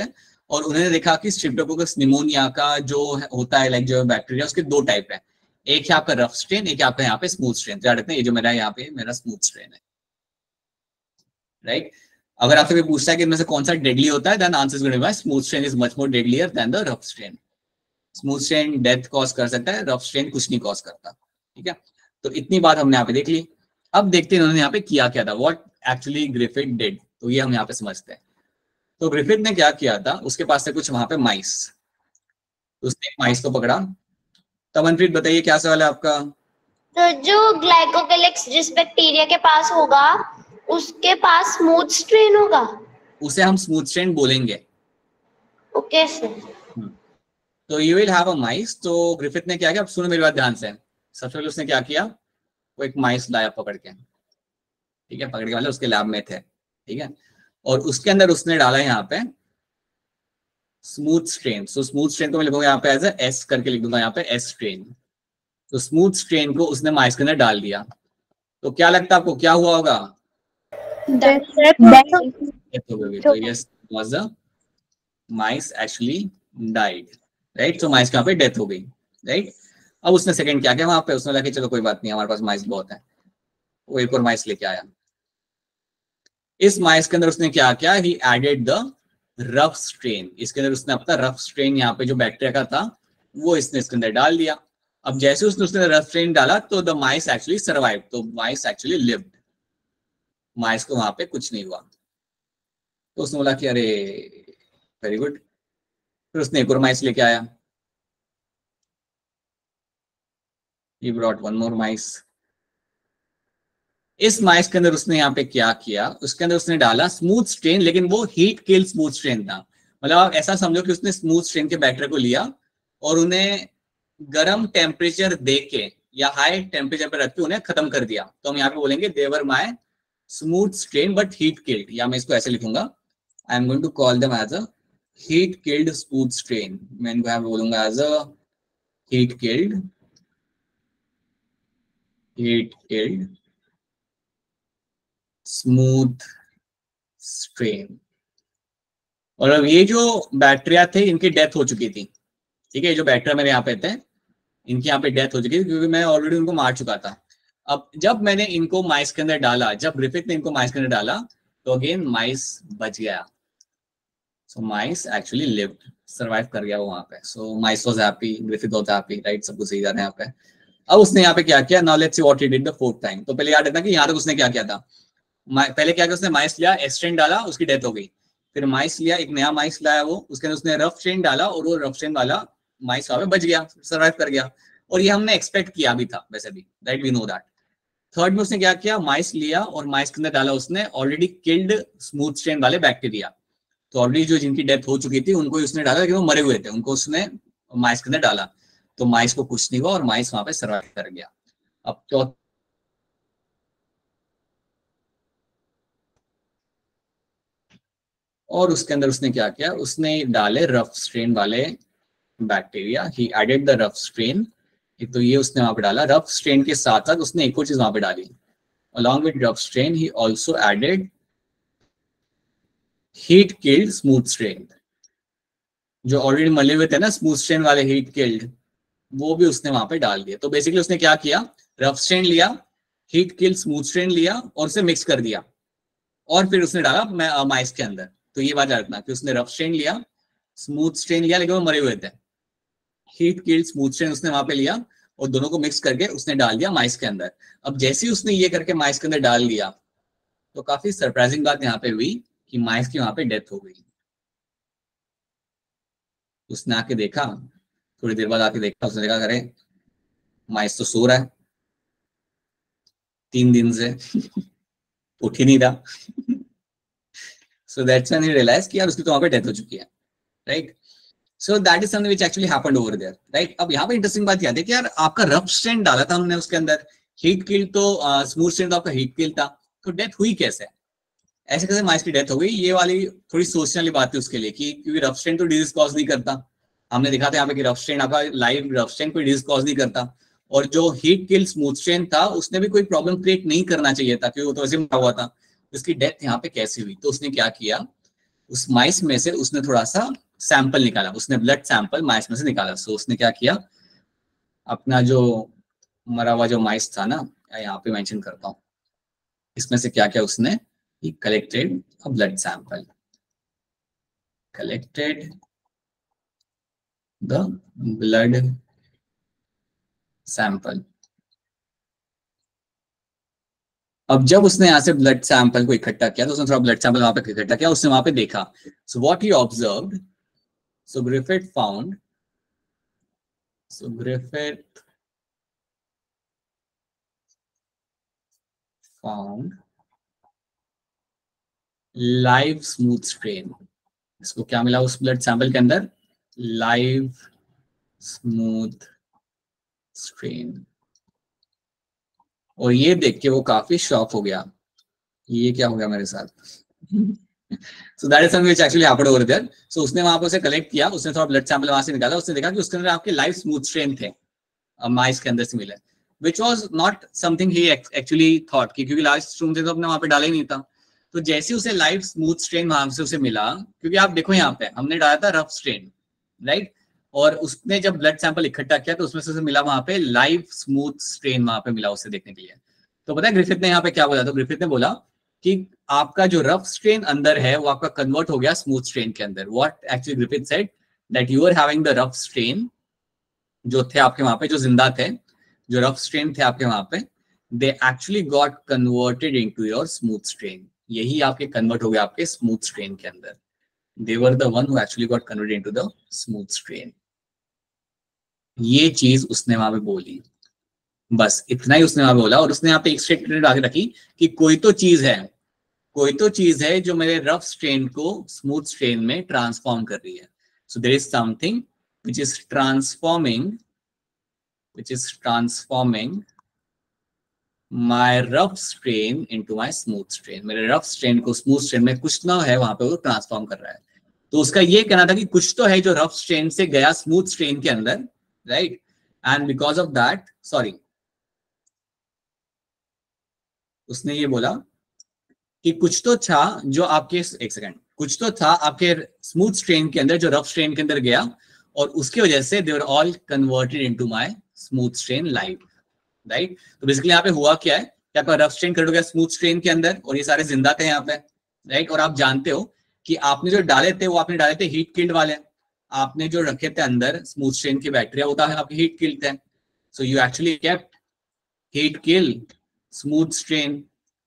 और उन्होंने देखा कि स्ट्रेप्टोकोकस निमोनिया का जो होता है लाइक जो बैक्टीरिया उसके दो टाइप है, एक है आपका रफ स्ट्रेन, एक है आपका यहाँ पे स्मूथ स्ट्रेन। याद रखते हैं ये जो मेरा यहाँ पे मेरा स्मूथ स्ट्रेन है, राइट। अगर आपसे कोई पूछता है कि इनमें से कौन सा डेडली होता है, then answer is going to be smooth strain is much more deadlier than the rough strain. Smooth strain death cause कर सकता है, रफ स्ट्रेन कुछ नहीं कॉज करता, ठीक है। तो इतनी बात हमने यहाँ पे देख ली। अब देखते हैं उन्होंने यहाँ पे किया क्या था, व्हाट एक्चुअली ग्रिफिथ डिड। तो ये हम यहाँ पे समझते हैं। तो ग्रिफिथ ने क्या किया था, उसके पास से कुछ वहां पे माइस, उसने एक माइस को पकड़ा। तमनप्रीत बताइए क्या सवाल है आपका। तो जो ग्लाइकोकेलिक्स जिस बैक्टीरिया के पास होगा उसके पास स्मूथ स्ट्रेन होगा, उसे हम स्मूथ स्ट्रेन बोलेंगे। Okay sir. तो you will have a mice. तो ग्रिफिथ ने क्या किया, अब सुनो मेरी बात ध्यान से। सबसे पहले उसने क्या किया, वो एक माइस लाया पकड़ के, ठीक है, पकड़ के वाले उसके लैब में थे, ठीक है। और उसके अंदर उसने डाला यहाँ पे smooth strain. So smooth strain को मैं लिखूंगा यहाँ पे एज एस करके लिख दूंगा यहाँ पे एस स्ट्रेन। तो स्मूथ स्ट्रेन को उसने माइस के अंदर डाल दिया। तो क्या लगता है आपको क्या हुआ होगा, डेथ हो गई। तो yes was the mice actually died, right. तो माइस यहाँ पे डेथ हो गई, राइट। अब उसने सेकंड क्या किया वहां पे, उसने लगा कि चलो कोई बात नहीं हमारे पास माइस बहुत है, वो एक और माइस लेके आया। इस माइस के अंदर उसने क्या किया, he added the rough strain. इसके अंदर उसने अपना रफ स्ट्रेन यहाँ पे जो बैक्टीरिया का था वो इसने इसके अंदर डाल दिया। अब जैसे उसने उसने रफ स्ट्रेन डाला तो द माइस एक्चुअली सर्वाइव, तो माइस एक्चुअली लिव्ड, माइस को वहां पे कुछ नहीं हुआ। तो उसने बोला कि अरे वेरी गुड। फिर उसने एक और माइस लेके आया, he brought one more mice। इस माइस के अंदर उसने यहाँ पे क्या किया, उसके अंदर उसने डाला स्मूथ स्ट्रेन, लेकिन वो हीट किल स्मूथ स्ट्रेन था। मतलब आप ऐसा समझो कि उसने स्मूथ स्ट्रेन के बैक्टीरिया को लिया और उन्हें गर्म टेम्परेचर दे के या हाई टेम्परेचर पर रख के उन्हें खत्म कर दिया। तो हम यहाँ पे बोलेंगे they were my smooth strain but heat killed, या मैं इसको ऐसे लिखूंगा, I am going to call them as a heat killed smooth strain. मैं इनको यहाँ पे बोलूंगा as a heat killed heat killed smooth strain. और अब ये जो बैक्टीरिया थे इनकी डेथ हो चुकी थी, ठीक है। ये जो बैक्टीरिया मेरे यहाँ पे थे इनकी यहाँ पे डेथ हो चुकी थी क्योंकि मैं ऑलरेडी उनको मार चुका था। अब जब मैंने इनको माइस के अंदर डाला, जब ग्रिफिथ ने इनको माइस के अंदर डाला तो अगेन माइस बच गया। So mice actually lived, survive कर गया वो वहां पे। So mice was happy, Griffith was happy, right. सब कुछ सही जा रहा है यहाँ पे। अब उसने यहाँ पे क्या किया, now let's see what he did the fourth time. तो पहले याद रखना कि यहाँ तक उसने क्या किया था, पहले क्या किया उसने माइस लिया, एस्ट्रेन डाला, उसकी डेथ हो गई। फिर माइस लिया, एक नया माइस लाया वो, उसके अंदर उसने रफ स्ट्रेन डाला और वो रफ स्ट्रेन वाला माइस वहां पे बच गया, सर्वाइव कर गया। और ये हमने एक्सपेक्ट किया भी था वैसे भी, right, we know that. Third में उसने क्या किया, माइस लिया और माइस के अंदर डाला उसने ऑलरेडी किल्ड स्मूथ स्ट्रेन वाले बैक्टीरिया। तो ऑलरेडी जो जिनकी डेथ हो चुकी थी उनको उसने डाला, लेकिन वो मरे हुए थे, उनको उसने माइस के अंदर डाला। तो माइस को कुछ नहीं हुआ और माइस वहां पे सर्वाइव कर गया। अब तो और उसके अंदर उसने क्या किया, उसने डाले रफ स्ट्रेन वाले bacteria, he added the rough strain. एक तो ये उसने वहां पे डाला, रफ स्ट्रेन के साथ साथ उसने एक और चीज वहां पे डाली, along with rough strain he also added heat killed smooth strain। जो ऑलरेडी मले हुए थे ना स्मूथ स्ट्रेन वाले हीट किल्ड, वो भी उसने वहां पे डाल दिया। तो बेसिकली उसने क्या किया, रफ स्ट्रेन लिया, हीट किल्ड स्मूथ स्ट्रेन लिया और उसे मिक्स कर दिया और फिर उसने डाला माइस के अंदर। तो ये बात रखना कि उसने रफ स्ट्रेन लिया, स्मूथ स्ट्रेन लिया, लेकिन वो मरे हुए थे, हीट किल्ड स्मूथ स्ट्रेन उसने वहां पे लिया और दोनों को मिक्स करके उसने डाल दिया माइस के अंदर। अब जैसे ही उसने ये करके माइस के अंदर डाल दिया तो काफी सरप्राइजिंग बात यहाँ पे हुई कि माइस की वहां पे डेथ हो गई। उसने आके देखा, थोड़ी देर बाद आके देखा, उसने देखा अरे माइस तो सो रहा है तीन दिन से उठ ही नहीं रहा। So that's when he realize कि यार उसकी तो वहां पे डेथ हो चुकी है, right. So that is something which actually happened over there, right. अब यहाँ पे इंटरेस्टिंग बात याद है कि यार आपका रफ स्ट्रेन डाला था उन्होंने उसके अंदर, हीट किल तो स्मूथ स्ट्रेन तो आपका हीट किल था, तो डेथ हुई कैसे, ऐसे कैसे माइस की डेथ हो गई। ये वाली थोड़ी सोचने वाली बात है उसके लिए कि क्योंकि रफ स्ट्रेन तो डिजीज कॉज नहीं करता। हमने देखा था यहाँ पे कि रफ स्ट्रेन आपका लाइव रफ स्ट्रेन कोई डिजीज कॉज नहीं करता, और जो हीट किल स्मूथ स्ट्रेन था उसने भी कोई प्रॉब्लम क्रिएट नहीं करना चाहिए था क्योंकि वो तो वैसे मरा हुआ था। उसकी डेथ यहाँ पे कैसे हुई, तो उसने क्या किया, उस माइस में से उसने थोड़ा सा सैंपल निकाला, उसने ब्लड सैंपल माइस में से निकाला। सो so, उसने क्या किया, अपना जो मरा हुआ जो माइस था ना, यहाँ पे मेंशन करता हूँ, इसमें से क्या किया उसने, he collected a blood sample, collected the blood sample. अब जब उसने यहाँ से ब्लड सैंपल को इकट्ठा किया तो उसने थोड़ा ब्लड सैंपल वहां पे इकट्ठा किया, उसने वहां पे देखा। So what he observed, so Griffith found, so Griffith found live smooth strain. इसको क्या मिला उस ब्लड सैंपल के अंदर, लाइव स्मूथ स्ट्रेन। और ये देख के वो काफी शॉक हो गया, ये क्या हो गया मेरे साथ। So that is something which actually happened over there. सो उसने वहां पर उसे कलेक्ट किया, उसने थोड़ा ब्लड सैंपल वहां से निकाला, उसने देखा कि उसके अंदर आपके लाइव स्मूथ स्ट्रेन थे, माइस के अंदर से मिले, which was not something he actually thought, क्योंकि लाइव स्ट्रेन थे तो अपने वहां पे डाला ही नहीं था। तो जैसे उसे लाइव स्मूथ स्ट्रेन वहां से उसे मिला, क्योंकि आप देखो यहाँ पे हमने डाला था रफ स्ट्रेन, राइट, और उसने जब ब्लड सैंपल इकट्ठा किया तो उसमें से उसे मिला वहां पे लाइव स्मूथ स्ट्रेन, वहां पे मिला उसे देखने के लिए। तो पता है ग्रिफिथ ने यहाँ पे क्या बोला, तो ग्रिफिथ ने बोला कि आपका जो रफ स्ट्रेन अंदर है वो आपका कन्वर्ट हो गया स्मूथ स्ट्रेन के अंदर। What actually Griffith said, that you are having the rough strain, जो थे आपके वहां पे, जो जिंदा थे, जो रफ स्ट्रेन थे आपके वहां पे, they actually got converted into your smooth strain. यही आपके कन्वर्ट हो गया आपके स्मूथ स्ट्रेन के अंदर। They were the one who actually got converted into the smooth strain. ये चीज उसने वहां पे बोली, बस इतना ही उसने वहां बोला। और उसने यहाँ पे एक स्टेटमेंट आगे रखी कि कोई तो चीज है, कोई तो चीज है जो मेरे रफ स्ट्रेन को स्मूथ स्ट्रेन में ट्रांसफॉर्म कर रही है। So there is something which is transforming, which is transforming my rough strain into my smooth strain. मेरे रफ स्ट्रेन को स्मूथ स्ट्रेन में कुछ ना है वहां पे वो ट्रांसफॉर्म कर रहा है। तो उसका ये कहना था कि कुछ तो है जो रफ स्ट्रेन से गया स्मूथ स्ट्रेन के अंदर, right, and because of that, sorry, उसने ये बोला कि कुछ तो था जो आपके, एक सेकंड, कुछ तो था आपके स्मूथ स्ट्रेन के अंदर जो रफ स्ट्रेन के अंदर गया, और उसकी वजह से they were all converted into my smooth strain live, right. तो बेसिकली यहाँ पे हुआ क्या है कि आपका रफ स्ट्रेन कन्वर्ट हो गया स्मूथ स्ट्रेन के अंदर, और ये सारे जिंदा थे यहाँ पे, राइट। और आप जानते हो कि आपने जो डाले थे वो आपने डाले थे हीट किल्ड वाले, आपने जो रखे थे अंदर स्मूथ स्ट्रेन की बैक्टीरिया होता है आपके हीट किल्ड थे। So you actually kept heat kill smooth strain,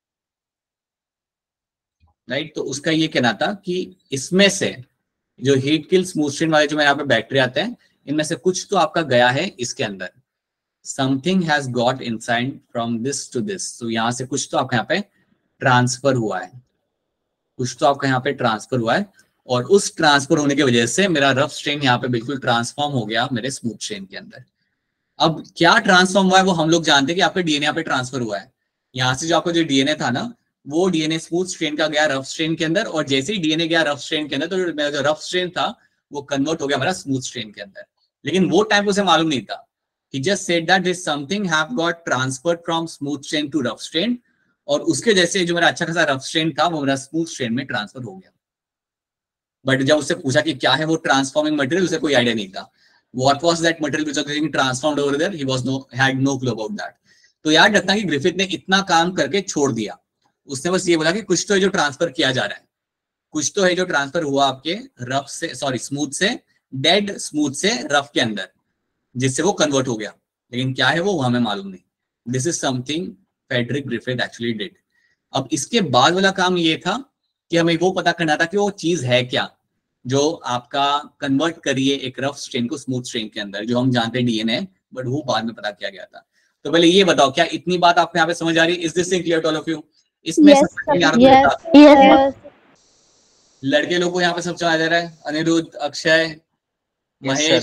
right. तो उसका ये कहना था कि इसमें से जो हीट किल स्मूथ स्ट्रेन वाले जो मेरे यहाँ पे बैक्टीरिया आते हैं, इनमें से कुछ तो आपका गया है इसके अंदर, something has got inside from this to this. तो यहाँ से कुछ तो आपका यहाँ पे ट्रांसफर हुआ है, कुछ तो आपका यहाँ पे ट्रांसफर हुआ है, और उस ट्रांसफर होने की वजह से मेरा रफ स्ट्रेन यहाँ पे बिल्कुल ट्रांसफॉर्म हो गया मेरे स्मूथ स्ट्रेन के अंदर। अब क्या ट्रांसफॉर्म हुआ है वो हम लोग जानते हैं कि आपका डीएनए यहाँ पे ट्रांसफर हुआ है। यहाँ से जो आपका जो डीएनए था ना, वो डीएनए स्मूथ स्ट्रेन का गया रफ स्ट्रेन के अंदर, और जैसे ही डीएनए गया रफ स्ट्रेन के अंदर तो मेरा जो रफ स्ट्रेन था वो कन्वर्ट हो गया हमारा स्मूथ स्ट्रेन के अंदर। लेकिन वो टाइम उसे मालूम नहीं था, he just said that this something have got transferred from smooth strain to rough strain, और उसके जैसे जो मेरा अच्छा खासा रफ स्ट्रेन था वो मेरा स्मूथ स्ट्रेन में ट्रांसफर हो गया। बट जब उससे पूछा कि क्या है वो ट्रांसफॉर्मिंग मटेरियल, उसे कोई आइडिया नहीं था। What was that material which was getting transformed over there? He was no had no clue about that. तो याद रखना कि ग्रिफिथ ने इतना काम करके छोड़ दिया, उसने बस ये बोला कि कुछ तो है जो ट्रांसफर किया जा रहा है, कुछ तो है जो ट्रांसफर हुआ आपके रफ से, सॉरी स्मूथ से, डेड स्मूथ से रफ के अंदर, जिससे वो कन्वर्ट हो गया। लेकिन क्या है वो हमें मालूम नहीं। This is something Frederick Griffith actually did. अब इसके बाद वाला काम ये था कि हमें वो पता करना था कि वो चीज है क्या जो आपका कन्वर्ट करिए एक रफ स्ट्रेन को स्मूथ स्ट्रेन के अंदर, जो हम जानते हैं डीएनए, बट वो बाद में पता किया गया था। तो पहले ये बताओ, क्या इतनी बात आपको यहाँ पे समझ आ रही है? Is this clear to all of you? इसमें Yes, समझ नहीं आ sir. रहा तो Yes, बता। yes. लड़के लोग को यहाँ पे सब समझ आ रहा है? अनिरुद्ध, अक्षय, महेश,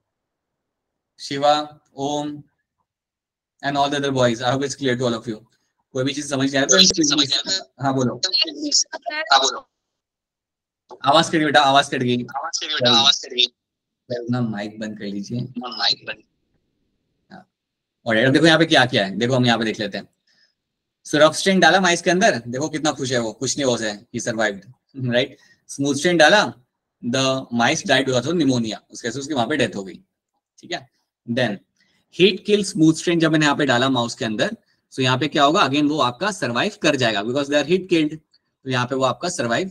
शिवा, ओम and all the other boys. I hope it's clear to all of you. कोई भी चीज समझ नहीं आया तो हाँ बोलो, हाँ बोलो। आवाज कट गई बेटा, आवाज कट गई, आवाज कट गई बेटा, आवाज कट गई। अपना माइक बंद कर लीजिए, माइक बंद। हाँ, और यार देखो यहाँ पे क्या क्या है, देखो हम यहाँ पे देख लेते हैं। सो रफ स्ट्रेन डाला माइस के अंदर, देखो कितना खुश है वो, कुछ नहीं हुआ उसे, he survived, right. Smooth strain डाला, the mice died because of pneumonia, उसके वजह से उसकी वहां पे डेथ हो गई, ठीक है। Then heat kill smooth strain, जब मैंने यहाँ पे डाला माउस के अंदर, सो so यहाँ पे क्या होगा, अगेन वो आपका सर्वाइव कर जाएगा because they are heat killed, तो यहाँ पे वो आपका सर्वाइव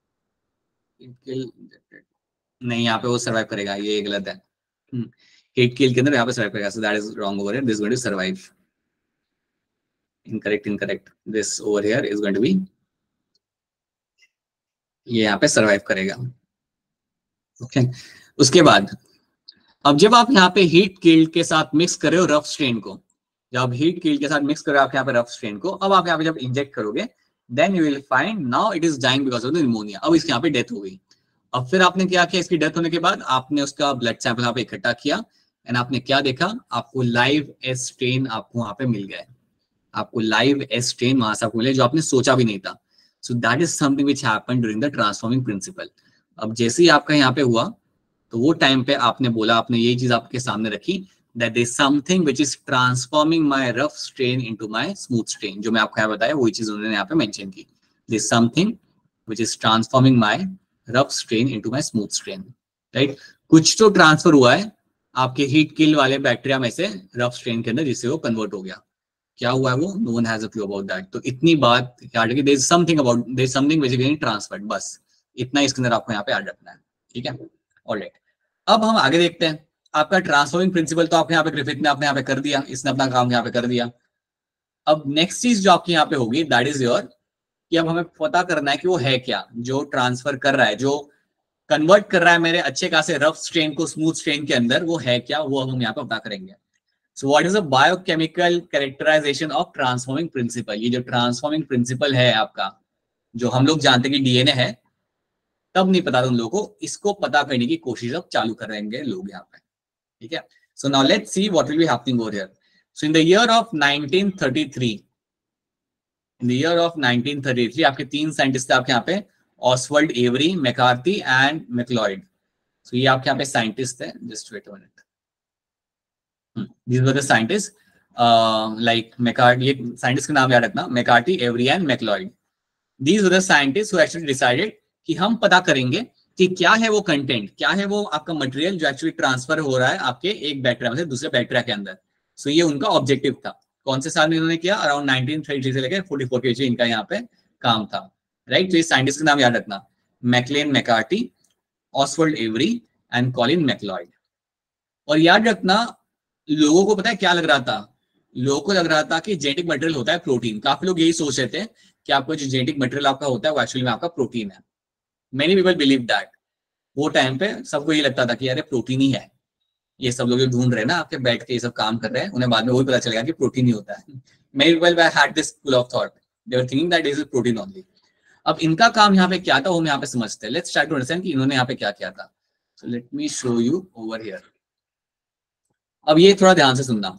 नहीं, यहाँ पे वो सर्वाइव करेगा, ये गलत है, हीट किल के अंदर यहाँ पे सर्वाइव करेगा, so that is wrong over here, this is going to survive, incorrect incorrect, this over here is going to be, ये यहाँ पे सर्वाइव करेगा, ओके okay. उसके बाद अब जब आप यहाँ पे हीट किल्ड के साथ मिक्स कर रहे हो रफ स्ट्रेन को, जब हीट किल्ड के साथ मिक्स कर रहे हो आप यहाँ पे रफ स्ट्रेन को, अब आप यहाँ पे जब इंजेक्ट करोगे then you will find now it is dying because of the pneumonia, अब इसके यहाँ पे डेथ हो गई। अब फिर आपने क्या किया, इसकी डेथ होने के बाद आपने उसका ब्लड सैंपल यहाँ पे इकट्ठा किया एंड आपने क्या देखा, आपको लाइव एस स्ट्रेन आपको वहां पे मिल गया, आपको लाइव एस स्ट्रेन वहां से आपको मिले जो आपने सोचा भी नहीं था। So that is something which happened during the transforming principle. अब जैसे ही आपका यहाँ पे हुआ तो वो टाइम पे आपने बोला, आपने ये चीज आपके सामने रखी, that there is something which is transforming my rough strain into my smooth strain, जो मैं आपको यहाँ बताया वही चीज उन्होंने यहाँ पे मेंशन की, there is something which is transforming my rough strain into my smooth strain, right. कुछ तो ट्रांसफर हुआ है आपके हीट किल वाले बैक्टीरिया में से रफ स्ट्रेन के अंदर, जिससे वो कन्वर्ट हो गया, क्या हुआ है वो, no one has a clue about that. तो इतनी बात याद रखिए, there is something about, there is something which is getting transferred, बस इतना इसके अंदर आपको यहाँ पे याद रखना है, ठीक है। ऑलराइट, अब हम आगे देखते हैं। आपका ट्रांसफॉर्मिंग प्रिंसिपल तो आपने यहाँ पे ग्रिफिथ ने आपने यहाँ पे कर दिया, इसने अपना काम यहाँ पे कर दिया। अब नेक्स्ट चीज जो आपकी यहाँ पे होगी दैट इज योर, कि अब हमें पता करना है कि वो है क्या जो ट्रांसफर कर रहा है, जो कन्वर्ट कर रहा है मेरे अच्छे खासे रफ स्ट्रेन को स्मूथ स्ट्रेन के अंदर, वो है क्या, वो हम यहाँ पे पता करेंगे। So what is a biochemical characterization of transforming principle. ये जो ट्रांसफॉर्मिंग प्रिंसिपल है आपका, जो हम लोग जानते हैं कि डीएनए है, तब नहीं पता था उन लोगों को, इसको पता करने की कोशिश अब चालू करेंगे लोग यहाँ पे, ठीक है। So now let's see what will be happening over here. So in the year of nineteen thirty three, in the year of nineteen thirty three आपके तीन साइंटिस्ट थे आपके यहाँ पे, Oswald Avery, McCarthy and MacLeod. सो ये आपके यहाँ पे साइंटिस्ट थे, just wait a minute, these were the scientists, uh, like McCarthy, ये साइंटिस्ट का नाम याद रखना, McCarthy, Avery and MacLeod. These were the scientists who actually decided कि हम पता करेंगे कि क्या है वो कंटेंट, क्या है वो आपका मटेरियल जो एक्चुअली ट्रांसफर हो रहा है आपके एक बैक्टीरिया में से दूसरे बैक्टीरिया के अंदर। सो so ये उनका ऑब्जेक्टिव था। कौन से साल में इन्होंने किया, अराउंड नाइनटीन थर्टी थ्री से लेकर फोर्टी फोर के बीच इनका यहाँ पे काम था, राइट। तो इस साइंटिस्ट का नाम याद रखना, Maclyn McCarthy, Oswald Avery and Colin MacLeod. और याद रखना, लोगों को पता है क्या लग रहा था, लोगों को लग रहा था कि जेनेटिक मटेरियल होता है प्रोटीन। काफी लोग यही सोच रहे थे कि आपका जो जेनेटिक मटेरियल आपका होता है वो एक्चुअली में आपका प्रोटीन है। Many people believe that. वो टाइम पे सबको ये लगता था कि अरे प्रोटीन ही है, ये सब लोग जो ढूंढ रहे हैं ना आपके बैठ के ये सब काम कर रहे हैं, उन्हें बाद में वही पता चलेगा कि प्रोटीन ही होता है। Many people had this school of thought, they were thinking that this is protein only. अब इनका काम यहाँ पे क्या था वो हम यहाँ पे समझते हैं। लेट्स ट्राई टू अंडरस्टैंड कि इन्होंने यहाँ पे क्या किया था। So let me show you over here. अब ये थोड़ा ध्यान से सुनना,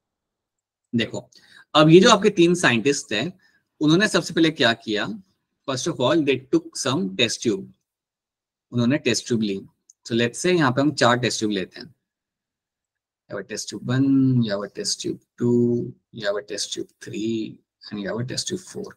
देखो अब ये जो आपके तीन साइंटिस्ट हैं, उन्होंने सबसे पहले क्या किया, first of all they took some test tube, उन्होंने टेस्ट ट्यूब ली। सो लेट्स से यहाँ पे हम चार टेस्ट ट्यूब लेते हैं, टेस्ट ट्यूब वन, या टेस्ट ट्यूब टू, या टेस्ट ट्यूब थ्री एंड या टेस्ट ट्यूब फोर।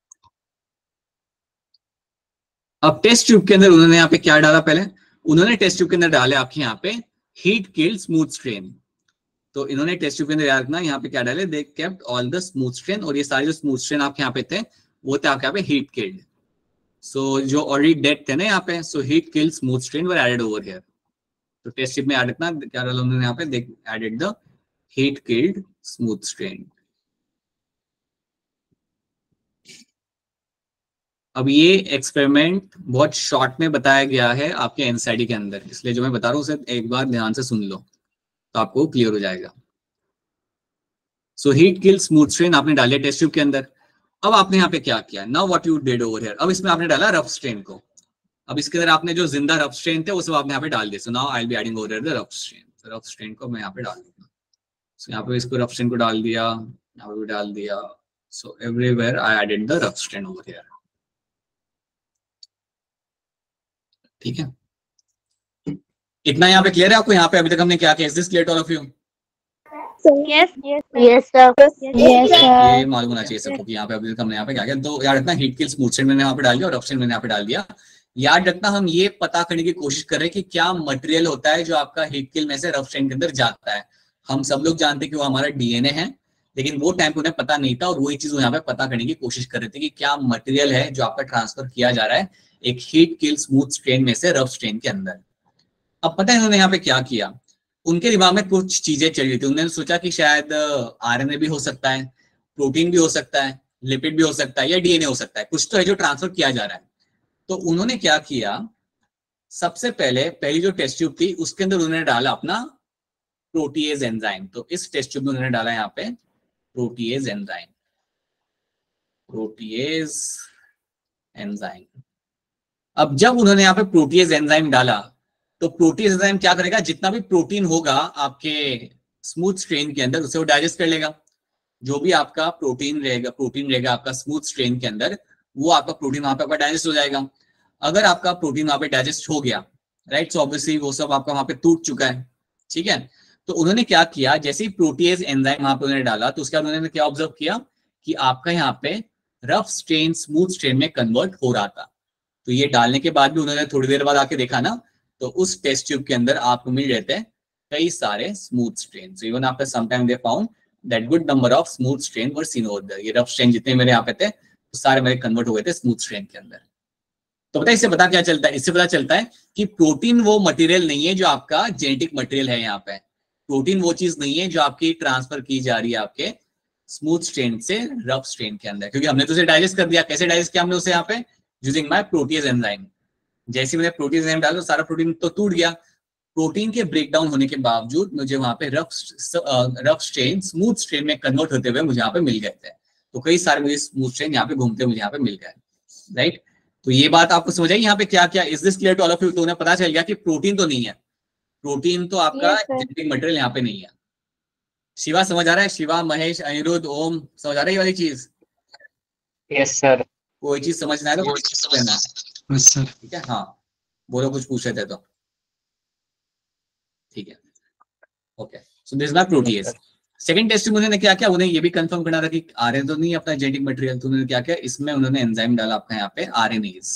अब टेस्ट ट्यूब के अंदर उन्होंने यहाँ पे क्या डाला, पहले उन्होंने टेस्ट ट्यूब के अंदर डाले आपके यहाँ पे हीट किल्ड स्मूथ स्ट्रेन। तो इन्होंने टेस्ट ट्यूब के अंदर याद रखना, यहाँ पे क्या डाले, they kept all the smooth strain, और ये सारे जो स्मूथ स्ट्रेन आपके यहाँ पे थे वो थे आपके यहाँ पे हीट किल्ड। सो जो ऑलरेडी डेड थे ना यहाँ पे, so heat killed smooth strain were added over here. तो टेस्ट ट्यूब में याद रखना क्या डाला उन्होंने यहाँ पे, they added the heat killed smooth strain. अब ये एक्सपेरिमेंट बहुत शॉर्ट में बताया गया है आपके एनसीईआरटी के अंदर, इसलिए जो मैं बता रहा हूँ उसे एक बार ध्यान से सुन लो तो आपको क्लियर हो जाएगा। So heat kill smooth strain आपने डाले टेस्ट ट्यूब के अंदर। अब आपने यहाँ पे क्या किया, now what you did over here, अब इसमें आपने डाला रफ स्ट्रेन को। अब इसके अंदर आपने जो जिंदा रफ स्ट्रेन थे वो सब आपने यहाँ पे डाल दिया। So now I will be adding over here the rough strain. Rough strain को मैं यहाँ पे डाल दूंगा। सो यहाँ पे इसको रफ स्ट्रेन को डाल दिया, यहाँ पे भी डाल दिया। So everywhere I added the rough strain over here, ठीक है। इतना यहाँ पे क्लियर है आपको, यहाँ पे अभी तक हमने क्या किया, is this clear to all of you? Yes, yes, yes, sir. Yes, sir. ये मालूम होना चाहिए सबको कि यहाँ पे अभी तक हमने यहाँ पे क्या किया। तो यार इतना हीट किल स्मूथ स्ट्रेन मैंने यहाँ पे डाल दिया और रफ स्ट्रेन मैंने यहाँ पे डाल दिया। याद रखना, हम ये पता करने की कोशिश कर रहे हैं कि क्या मटेरियल होता है जो आपका हीट किल में से रफ स्ट्रेन के अंदर जाता है। हम सब लोग जानते हैं कि वो हमारा डीएनए है, लेकिन वो टाइम पे उन्हें पता नहीं था और वही चीज यहाँ पे पता करने की कोशिश कर रहे थे कि क्या मटेरियल है जो आपका ट्रांसफर किया जा रहा है एक हीट किल स्मूथ स्ट्रेन में से रफ स्ट्रेन के अंदर। अब पता है इन्होंने यहाँ पे क्या किया, उनके दिमाग में कुछ चीजें चल रही थी। उन्होंने सोचा कि शायद आरएनए भी हो सकता है, प्रोटीन भी हो सकता है, लिपिड भी हो सकता है, या डीएनए हो सकता है, कुछ तो है जो ट्रांसफर किया जा रहा है। तो उन्होंने क्या किया, सबसे पहले पहली जो टेस्ट ट्यूब थी उसके अंदर उन्होंने डाला अपना प्रोटीएज एंजाइम। तो इस टेस्ट ट्यूब में उन्होंने डाला यहाँ पे प्रोटीएज एंजाइम, प्रोटीएज एंजाइम। अब जब उन्होंने यहाँ पे प्रोटीएज एंजाइम डाला तो प्रोटीएज एंजाइम क्या करेगा, जितना भी प्रोटीन होगा आपके स्मूथ स्ट्रेन के अंदर उसे वो डाइजेस्ट कर लेगा। जो भी आपका प्रोटीन रहेगा प्रोटीन रहेगा आपका स्मूथ स्ट्रेन के अंदर, वो आपका प्रोटीन वहां पे डाइजेस्ट हो जाएगा। अगर आपका प्रोटीन वहां पे डाइजेस्ट हो गया, राइट, सो ऑब्वियसली वो सब आपका वहां पे टूट चुका है, ठीक है। तो उन्होंने क्या किया, जैसे ही प्रोटीएज एंजाइम वहां पे उन्होंने डाला तो उसके बाद उन्होंने क्या ऑब्जर्व किया कि आपका यहाँ पे रफ स्ट्रेन स्मूथ स्ट्रेन में कन्वर्ट हो रहा था। तो ये डालने के बाद भी उन्होंने थोड़ी देर बाद आके देखा ना, तो उस टेस्ट ट्यूब के अंदर आपको मिल जाते हैं कई सारे smooth strain. So even after some time they found that good number of smooth strain were seen over there. ये रफ स्ट्रेन जितने मेरे यहाँ पे थे तो सारे मेरे कन्वर्ट हो गए थे स्मूथ स्ट्रेन के अंदर। तो पता है इससे पता क्या चलता है, इससे पता चलता है कि प्रोटीन वो मटेरियल नहीं है जो आपका जेनेटिक मटेरियल है। यहाँ पे प्रोटीन वो चीज नहीं है जो आपकी ट्रांसफर की जा रही है आपके स्मूथ स्ट्रेन से रफ स्ट्रेन के अंदर, क्योंकि हमने तो उसे डाइजेस्ट कर दिया। कैसे डाइजेस्ट किया हमने उसे यहाँ पे, यूजिंग माय प्रोटीएज एंजाइम। जैसे मैंने प्रोटीएज एंजाइम डाला तो सारा प्रोटीन तो टूट गया। प्रोटीन के ब्रेकडाउन होने के बावजूद मुझे वहां पे rough rough strain smooth strain में कन्वर्ट होते हुए मुझे यहाँ पे मिल गए थे। तो कई सारे मुझे स्मूथ स्ट्रेन यहाँ पे घूमते मुझे यहाँ पे मिल गए, राइट। तो ये बात आपको समझ आई यहाँ पे क्या क्या, is this clear to all of you? तो उन्हें पता चल गया कि प्रोटीन तो नहीं है, प्रोटीन तो आपका जेनेटिक मटेरियल यहाँ पे नहीं है। शिवा समझ आ रहा है? शिवा, महेश, अनिरुद्ध, ओम, समझ आ रही है वाली चीज? Yes sir. कोई चीज समझ ना आए तो सर, ठीक है। हाँ बोलो, कुछ पूछ रहे थे तो, ठीक है, okay. So this is protease. Second test में उन्होंने क्या किया, उन्हें ये भी कंफर्म करना था कि आरएनए तो नहीं अपना जेनेटिक मटेरियल। तो उन्होंने क्या किया, इसमें उन्होंने एंजाइम डाला आपका यहाँ पे आरएनएज।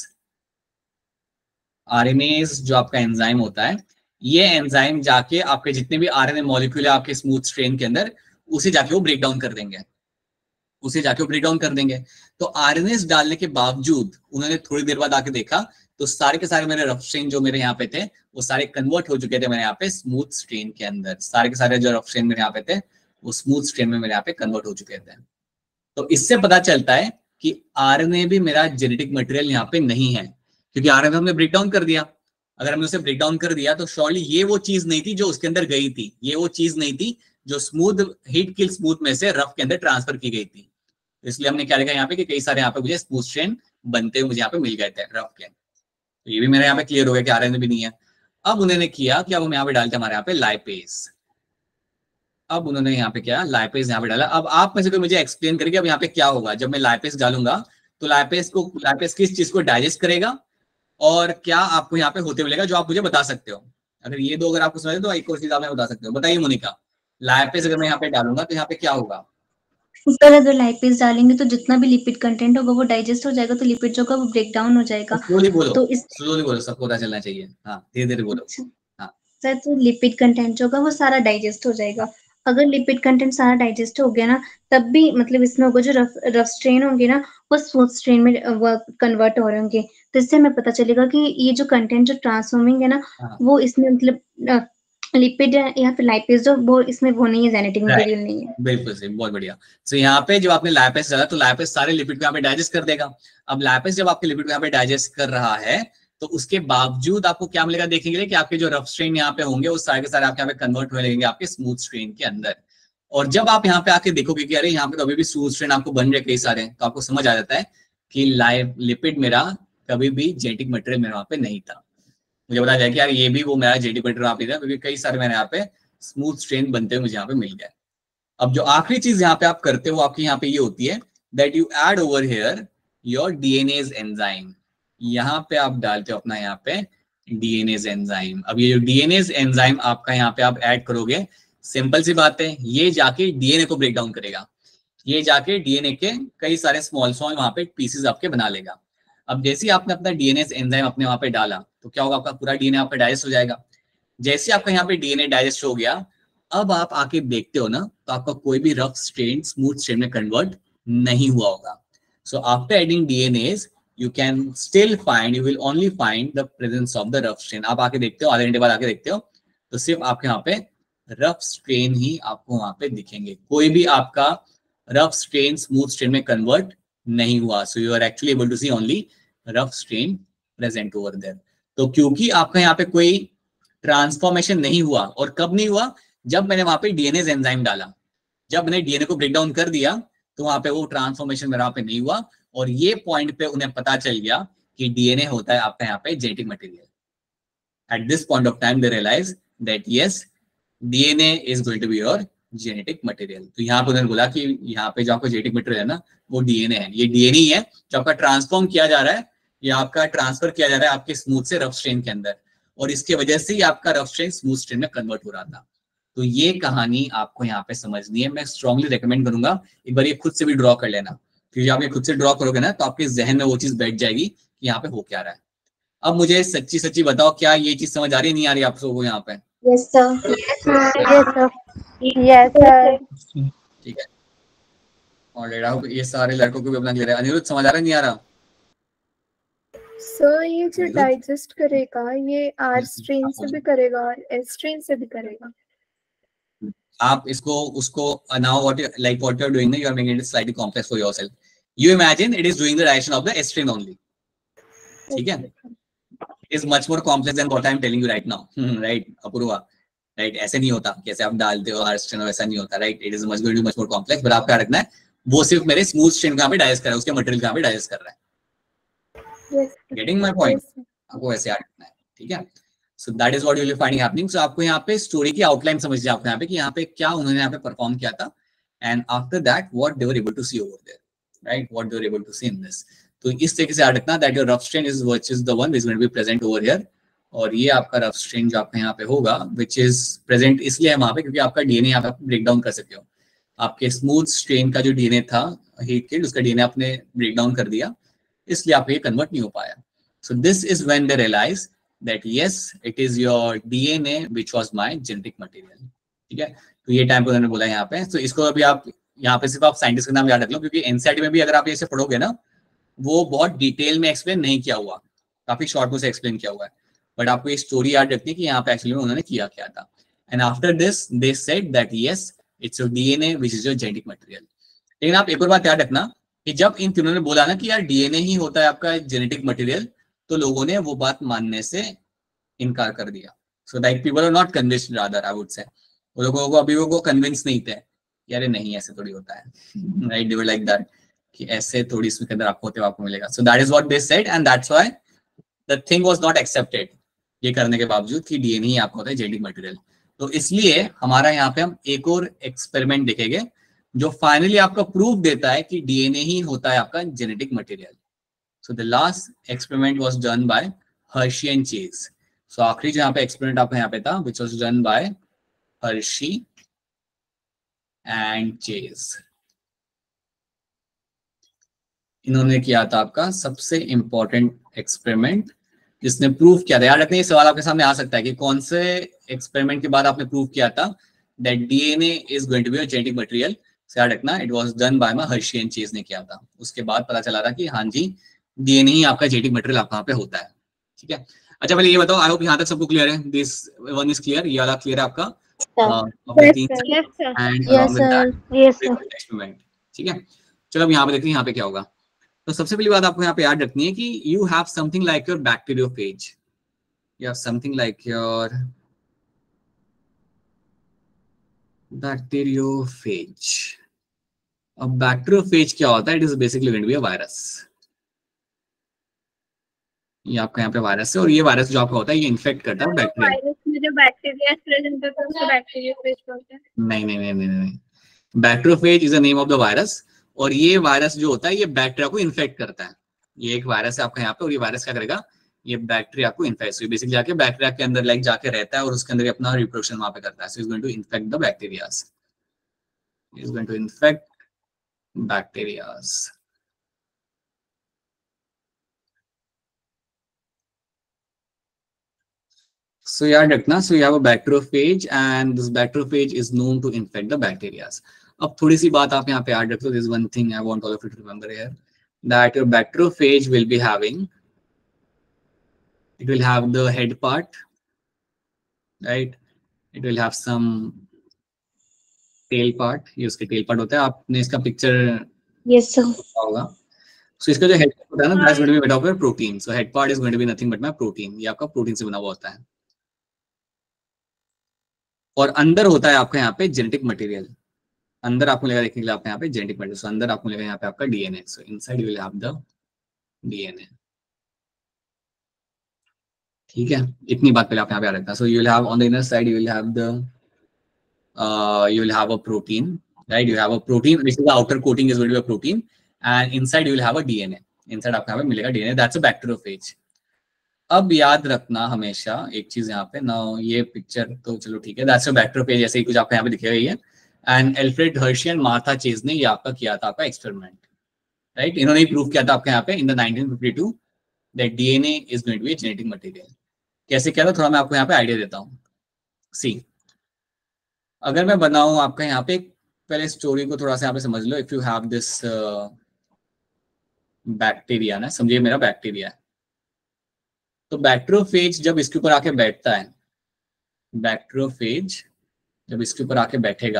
आरएनएज जो आपका एंजाइम होता है, ये एंजाइम जाके आपके जितने भी आरएनए मॉलिक्यूल है आपके स्मूथ स्ट्रेन के अंदर, उसे जाके वो ब्रेक डाउन कर देंगे, उसे जाके वो ब्रेक डाउन कर देंगे। तो आरएनएज डालने के बावजूद उन्होंने थोड़ी देर बाद आके देखा तो सारे के सारे मेरे रफ स्ट्रेन जो मेरे यहाँ पे थे वो सारे कन्वर्ट हो चुके थे मेरे यहाँ पे स्मूथ स्ट्रेन के अंदर। सारे के सारे जो रफ स्ट्रेन मेरे यहाँ पे थे वो स्मूथ स्ट्रेन में मेरे यहाँ पे कन्वर्ट हो चुके थे। तो इससे पता चलता है कि आरएनए भी मेरा जेनेटिक मटेरियल यहाँ पे नहीं है, क्योंकि आरएनए हमने ब्रेक डाउन कर दिया। अगर हमने उसे ब्रेक डाउन कर दिया तो श्योरली ये वो चीज नहीं थी जो उसके अंदर गई थी, ये वो चीज नहीं थी जो स्मूथ हीट किल स्मूथ में से रफ के अंदर ट्रांसफर की गई थी। इसलिए हमने क्या देखा यहाँ पे कि कई सारे यहाँ पे मुझे स्मूथ स्ट्रेन बनते हुए मुझे यहाँ पे मिल गए थे रफ के। तो ये भी मेरे यहाँ पे क्लियर हो गया कि आरएनए भी नहीं है। अब उन्होंने किया कि अब हम यहाँ पे डालते हमारे यहाँ पे लाइपेज। अब उन्होंने यहाँ पे क्या, लाइपेज यहाँ पे डाला। अब आप में से कोई मुझे एक्सप्लेन करेंगे अब यहाँ पे क्या होगा जब मैं लाइपेज डालूंगा, तो लाइपेज को लाइपेज किस चीज को डाइजेस्ट करेगा और क्या आपको यहाँ पे होते मिलेगा, जो आप मुझे बता सकते हो। अगर ये दो अगर आपको समझे तो एक और चीज आप बता सकते हो। बताइए मोनिका, लाइपेज अगर मैं यहाँ पे डालूंगा तो यहाँ पे क्या होगा? सर अगर लाइपेज डालेंगे तो जितना भी लिपिड कंटेंट होगा वो डाइजेस्ट हो जाएगा, तो लिपिड जो होगा वो ब्रेक डाउन हो जाएगा। स्लोली बोलो, तो इस स्लोली बोलो, सबको पता चलना चाहिए। हाँ धीरे धीरे बोलो। हाँ सर, तो लिपिड कंटेंट जो होगा वो सारा डाइजेस्ट हो जाएगा। अगर लिपिड कंटेंट सारा डाइजेस्ट हो गया ना, तब भी मतलब इसमें होगा जो रफ रफ स्ट्रेन होंगे ना वो स्मूथ स्ट्रेन में वो कन्वर्ट हो रहे होंगे। तो इससे हमें पता चलेगा कि ये जो कंटेंट जो ट्रांसफॉर्मिंग है ना, वो इसमें मतलब लिपिड या फिर लाइपेज जो वो इसमें वो नहीं है, जेनेटिक मटेरियल नहीं है। बिल्कुल सही, बहुत बढ़िया। तो so, यहाँ पे जब आपने लाइपेज डाला तो लाइपेज सारे लिपिड को यहाँ पे डाइजेस्ट कर देगा। अब लाइपेज जब आपके लिपिड को यहाँ पे डाइजेस्ट कर रहा है तो उसके बावजूद आपको क्या मिलेगा देखेंगे कि आपके जो रफ स्ट्रेन यहाँ पे होंगे वो सारे के सारे आपके यहाँ पे कन्वर्ट होने लगेंगे आपके स्मूथ स्ट्रेन के अंदर। और जब आप यहाँ पे आके देखोगे कि अरे यहाँ पे तो अभी भी स्मूथ स्ट्रेन आपको बन रहे कई सारे, तो आपको समझ आ जाता है कि लाइव लिपिड मेरा कभी भी जेनेटिक मटेरियल मेरे वहां पे नहीं था। मुझे बताया जाए कि यार ये भी वो मेरा जेनेटिक मटेरियल वहां पे था, क्योंकि कई सारे मैंने यहाँ पे स्मूथ स्ट्रेन बनते हुए मुझे यहाँ पे मिल गए। अब जो आखिरी चीज यहाँ पे आप करते हो आपकी यहाँ पे ये होती है that you add over here your DNase enzyme. यहाँ पे आप डालते हो अपना यहाँ पे डीएनएज एंजाइम। अब ये जो डीएनएज एंजाइम आपका यहाँ पे आप ऐड करोगे, सिंपल सी बात है, ये जाके डीएनए को ब्रेक डाउन करेगा। ये जाके डीएनए के कई सारे स्मॉल स्मॉल वहां पे पीसेस आपके बना लेगा। अब जैसे ही आपने अपना डीएनए एंजाइम अपने वहां पे डाला तो क्या होगा, आपका पूरा डीएनए आपका डाइजेस्ट हो जाएगा। जैसे आपका यहाँ पे डीएनए डाइजेस्ट हो गया, अब आप आके देखते हो ना तो आपका कोई भी रफ स्ट्रेन स्मूथ स्ट्रेन में कन्वर्ट नहीं हुआ होगा। So after adding DNase you can still find, you will only find the presence of the rough strain। आप आके देखते हो, आधे घंटे बाद आके देखते हो तो सिर्फ आपके यहाँ पे रफ स्ट्रेन ही आपको वहां पे दिखेंगे, कोई भी आपका रफ स्ट्रेन स्मूथ स्ट्रेन में कन्वर्ट नहीं हुआ। So you are actually able to see only rough strain present over there. तो क्योंकि आपका यहाँ पे कोई ट्रांसफॉर्मेशन नहीं हुआ, और कब नहीं हुआ, जब मैंने वहां पे डीएनए एंजाइम डाला, जब मैंने डीएनए को ब्रेक डाउन कर दिया तो वहां पे वो ट्रांसफॉर्मेशन मेरे वहां पे नहीं हुआ, और ये पॉइंट पे उन्हें पता चल गया कि डीएनए होता है आपका यहाँ पे genetic material. At this point of time they realize that yes DNA is going to be your genetic material. तो यहाँ पे उन्होंने बोला कि यहाँ पे जो आपका जेनेटिक मटेरियल है ना वो डीएनए है, ये डीएनए है जो आपका ट्रांसफॉर्म किया जा रहा है, ये आपका ट्रांसफर किया जा रहा है आपके स्मूथ से रफ स्ट्रेन के अंदर, और इसके वजह से ही आपका रफ स्ट्रेन स्मूथ स्ट्रेन में कन्वर्ट हो रहा था। तो ये कहानी आपको यहाँ पे समझनी है। मैं स्ट्रांगली रेकमेंड करूंगा एक बार ये खुद से भी ड्रॉ कर लेना, क्योंकि आप ये खुद से ड्रॉ करोगे ना तो आपके जहन में वो चीज बैठ जाएगी कि यहाँ पे हो क्या रहा है। अब मुझे सच्ची सच्ची बताओ, क्या ये चीज समझ आ रही है, नहीं आ रही आप सबको यहाँ पे? Yes sir, yes sir, yes sir. ठीक है, और ये सारे लड़कों को भी अपना क्लियर है। अनिरुद्ध समझ आ रहा है, नहीं आ रहा? सर ये जो डाइजेस्ट करेगा ये आर स्ट्रेन से भी करेगा और एस स्ट्रेन से भी करेगा। आप इसको उसको now what you like what you're doing, you are making it slightly complex for yourself. You imagine it is doing the direction of the S strain only. ठीक है? It is much more complex than what I am telling you right now. Right? Apoorva, right? ऐसे नहीं होता, कैसे आप डालते हो R strain, वैसा नहीं होता, right? It is much going to be much more complex. but आप क्या रखना है, वो सिर्फ मेरे स्मूथ स्ट्रेन कहाँ पे डाइजेस्ट कर रहा है, उसके मटेरियल कहाँ पे डाइजेस्ट कर रहा है। Getting my point? आपको ऐसे याद रखना है, ठीक है? So that is what you will be finding happening. So आपको यहाँ पे स्टोरी की आउटलाइन समझिए, आपको यहाँ पे कि यहाँ पे क्या उन्होंने यहाँ पे परफॉर्म किया था, and after that what they were able to see over there, right? What they were able to see in this. तो इस तरीके से याद रखना that your rough strain is which is the one which is going to be present over here, और ये आपका rough strain जो आपका यहाँ पे होगा which is present इसलिए है वहाँ पे क्योंकि आपका डीएनए यहाँ पे आप ब्रेक डाउन कर सकते हो। आपके स्मूथ स्ट्रेन का जो डीएनए था हीट किड, उसका डीएनए आपने ब्रेक डाउन कर दिया, इसलिए आपको ये कन्वर्ट नहीं हो पाया। So this is when they realize that yes it is your D N A which was my genetic material। ठीक है, तो ये टाइम पे उन्होंने बोला यहाँ पे। तो इसको अभी आप यहाँ पे सिर्फ आप साइंटिस्ट का नाम याद रख लो, क्योंकि एनसीईआरटी में भी अगर आप इसे पढ़ोगे ना वो बहुत डिटेल में एक्सप्लेन नहीं किया हुआ, काफी शॉर्ट में से एक्सप्लेन किया हुआ है, बट आपको ये स्टोरी याद रखनी है कि यहाँ पे एक्चुअली में उन्होंने किया क्या था। And after this they said that yes it's your DNA which is your genetic material. लेकिन आप एक और बात याद रखना कि जब इन तीनों ने बोला ना कि यार डीएनए ही होता है आपका जेनेटिक मटेरियल, तो लोगों ने वो बात मानने से इनकार कर दिया। So like people are not convinced, rather I would say वो लोगों को अभी वो कन्विंस नहीं थे यार नहीं ऐसे थोड़ी होता है, right? They were like that कि ऐसे थोड़ी इसमें के अंदर आपको होते आपको मिलेगा। So that is what they said and that's why the thing was not accepted, ये करने के बावजूद कि डीएनए ही आपको होता है जेनेटिक मटेरियल। तो इसलिए हमारा यहाँ पे हम एक और एक्सपेरिमेंट देखेंगे जो फाइनली आपका प्रूफ देता है कि डीएनए ही होता है आपका genetic material. So the last experiment was done by Hershey and Chase. So आखिरी जो यहाँ पे एक्सपेरिमेंट आपका यहाँ पे था which was done by Hershey and Chase. इन्होंने किया था आपका सबसे इंपॉर्टेंट एक्सपेरिमेंट जिसने प्रूफ किया था। याद रखने ये सवाल आपके सामने आ सकता है कि कौन से एक्सपेरिमेंट के बाद आपने प्रूफ किया था that DNA is going to be a genetic material. याद रखना it was done by Hershey and Chase ने किया था। उसके बाद पता चला था कि हाँ जी डीएनए ही आपका जेनेटिक मटेरियल आपका यहाँ पे होता है। ठीक है, अच्छा पहले ये बताओ, आई होप यहाँ तक सबको क्लियर है, दिस वन इज क्लियर, ये वाला क्लियर है आपका? ठीक है, चलो अब यहाँ पे देखते हैं यहाँ पे क्या होगा। तो सबसे पहली बात आपको यहाँ पे याद रखनी है कि you have something like your bacteriophage, you have something like your bacteriophage. अब बैक्टीरियोफेज क्या होता है? It is basically going to be a virus. ये आपका यहाँ पे वायरस है और ये वायरस जो आपका होता है ये इन्फेक्ट करता है बैक्टीरिया। वायरस में जो बैक्टीरिया प्रेजेंट होता है उसको बैक्टीरियोफेज बोलते हैं। नहीं नहीं नहीं नहीं नहीं, bacteriophage is the name of the virus, और ये वायरस जो होता है ये बैक्टीरिया को इन्फेक्ट करता है। ये एक वायरस है आपका यहाँ पे, और ये वायरस क्या करेगा, ये बैक्टीरिया को इन्फेक्ट, बेसिकली जाके बैक्टीरिया के अंदर लाइक जाके रहता है और उसके अंदर अपना रिप्रोडक्शन वहां पे करता है। So is going to infect the bacterias, is going to infect bacterias. So याद रखना, so you have a bacteriophage and this bacteriophage is known to infect the bacteria. अब थोड़ी सी बात आप यहाँ पे याद रखो. This is one thing I want all of you to remember here, that your bacteriophage will be having, it will have the head part, right? It will have some tail part. ये उसके tail part होता है. आपने इसका picture Yes sir. होगा. So इसका जो head part होता है ना, that's going to be made of a protein. So head part is going to be nothing but my protein. ये आपका protein से बना हुआ होता है. और अंदर होता है आपका यहाँ पे जेनेटिक मटेरियल. अंदर आपको लेगा देखने के लिए आपका यहाँ पे जेनेटिक मटेरियल. सो अंदर आपको लेगा यहाँ पे आपका DNA. So inside you will have the DNA. ठीक है, इतनी बात पहले आप यहाँ पे याद रखना. So you will have on the inner side you will have the you will have a protein, right? You have a protein which is the outer coating is going to be a protein and inside you will have a DNA. Inside आपको यहाँ पे मिलेगा DNA. That's a bacteriophage. अब याद रखना हमेशा एक चीज यहाँ पे ना, ये पिक्चर तो चलो ठीक है, दैट्स अ बैक्टीरियोफेज जैसे ही कुछ आपको यहाँ पे दिखेगा. ये and Alfred Hershey and Martha Chase ने ये आपका किया था आपका एक्सपेरिमेंट, राइट? इन्होंने प्रूव किया था आपके यहाँ पे in the nineteen fifty two that DNA is going to be genetic material. कैसे किया था थोड़ा मैं आपको यहाँ पे आइडिया देता हूँ. सी, अगर मैं बनाऊं आपका यहाँ पे, पहले स्टोरी को थोड़ा सा यहाँ पे समझ लो. If you have this bacteria ना, समझिए मेरा बैक्टीरिया है, तो बैक्टीरियोफेज जब इसके ऊपर आके बैठता है, बैक्टीरियोफेज जब इसके ऊपर आके बैठेगा,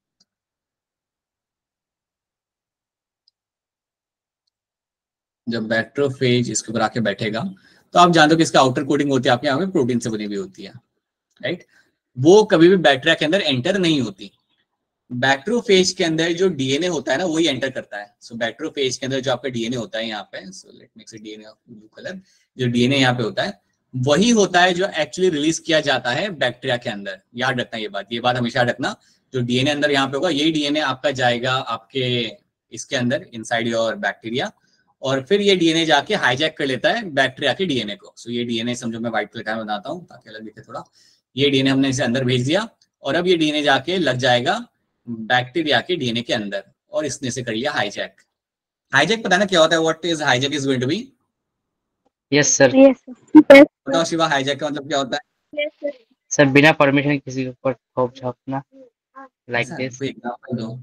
जब बैक्टीरियोफेज इसके ऊपर आके बैठेगा तो आप जानते हो कि इसका आउटर कोटिंग होती है आपके यहाँ पे प्रोटीन से बनी हुई होती है, राइट? वो कभी भी बैक्टीरिया के अंदर एंटर नहीं होती. बैक्टीरियोफेज के अंदर जो डीएनए होता है ना, वही एंटर करता है. सो बैक्टीरियोफेज के अंदर जो आपका डीएनए होता है यहाँ पे, सो let me say DNA of blue colour, जो डीएनए यहाँ पे होता है वही होता है जो एक्चुअली रिलीज किया जाता है बैक्टीरिया के अंदर. याद रखना ये बात, ये बात हमेशा याद रखना. जो डीएनए अंदर यहाँ पे होगा, यही डीएनए आपका जाएगा आपके इसके अंदर इनसाइड योर बैक्टीरिया, और फिर ये डीएनए जाके हाईजैक कर लेता है बैक्टीरिया के डीएनए को. सो ये डीएनए समझो मैं व्हाइट कलर का बनाता हूँ ताकि अलग दिखे थोड़ा. ये डीएनए हमने इसे अंदर भेज दिया और अब ये डीएनए जाके लग जाएगा बैक्टीरिया के डीएनए के अंदर और इसने से कर लिया हाईजैक. हाईजैक पता ना क्या होता है? What is hijack is going to be? Yes sir. बताओ शिवा, हाईजैक का मतलब क्या होता है? सर बिना परमिशन किसी के ऊपर थोप छापना, लाइक दिस. कोई एग्जांपल दो.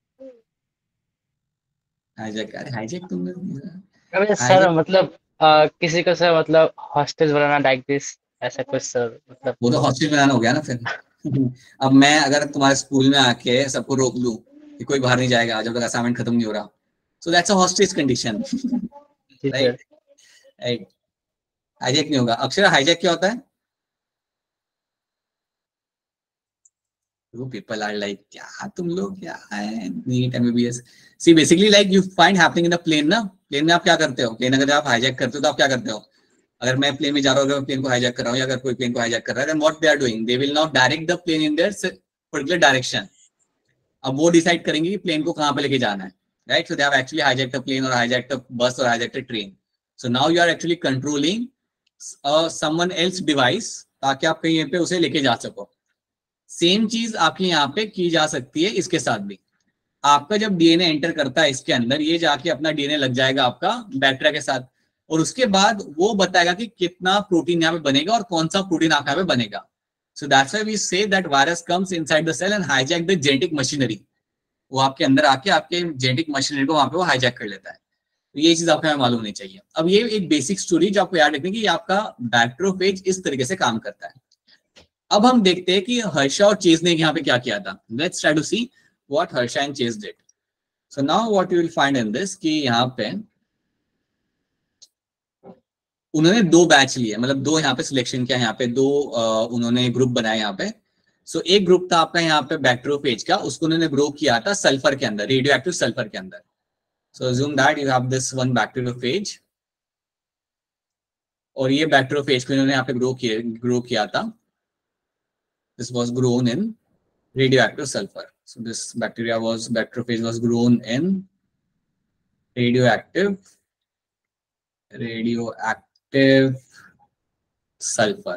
हाईजैक, अरे हाईजैक तुमने अबे सर मतलब आ, किसी को सर मतलब हॉस्टेज बनाना, लाइक दिस, ऐसा कुछ सर. मतलब वो तो हॉस्टेज बनाना हो गया ना फिर. अब मैं अगर तुम्हारे स्कूल में आके सबको रोक लूं कि कोई बाहर नहीं जाएगा जब तक असाइनमेंट खत्म नहीं हो रहा, so that's a hostage condition, right? Right, hijack नहीं होगा. अक्षरा, हाईजैक क्या होता है? पीपल आर लाइक क्या तुम लोग क्या है NEET MBBS. See basically like you find happening in the plane ना. प्लेन में आप क्या करते हो? प्लेन अगर आप हाईजैक करते हो तो आप क्या करते हो? अगर मैं प्लेन में जा रहा हूँ, अगर प्लेन को हाईजैक कर रहा हूँ या अगर कोई प्लेन को हाईजैक कर रहा है, then what they are doing, they will not direct the plane in their particular direction. अब वो डिसाइड करेंगे कि प्लेन को कहाँ पे लेके जाना है, right? So they have actually hijacked the plane और हाईजैक्ड द बस और hijacked the train. So now you are actually controlling someone else device ताकि आप कहीं पे उसे लेके जा सको. सेम चीज आपके यहाँ पे की जा सकती है इसके साथ भी. आपका जब डीएनए एंटर करता है इसके अंदर, ये जाके अपना डीएनए लग जाएगा आपका बैक्टीरिया के साथ और उसके बाद वो बताएगा कि कितना प्रोटीन यहाँ पे बनेगा और कौन सा प्रोटीन आपके यहाँ पे बनेगा. So that's why we say that virus comes inside the cell and hijack the genetic machinery. वो आपके अंदर आके आपके जेनेटिक मशीनरी को वहां पे वो हाईजैक कर लेता है. तो ये चीज आपको मालूम होनी चाहिए. अब ये एक बेसिक स्टोरी जो आपको याद रखनी कि आपका बैक्टीरियोफेज इस तरीके से काम करता है. अब हम देखते हैं कि हर्षा और चेज ने यहाँ पे क्या किया था. Let's try to see what Hershey and Chase did. So now what you will find in this कि यहाँ पे उन्होंने दो बैच लिए, मतलब दो यहाँ पे सिलेक्शन किया, यहाँ पे दो आ, उन्होंने ग्रुप बनाए यहाँ पे. सो so, एक ग्रुप था आपका यहाँ पे बैक्टीरियोफेज का, उसको उन्होंने ग्रो किया था सल्फर के अंदर, रेडियो एक्टिव सल्फर के अंदर. So assume that you have this one bacteriophage और ये बैक्टीरियोफेज को इन्होंने यहाँ पे ग्रो किया ग्रो किया था. This was grown in radioactive sulfur. So this bacteria was bacteriophage was grown in radioactive radioactive sulfur.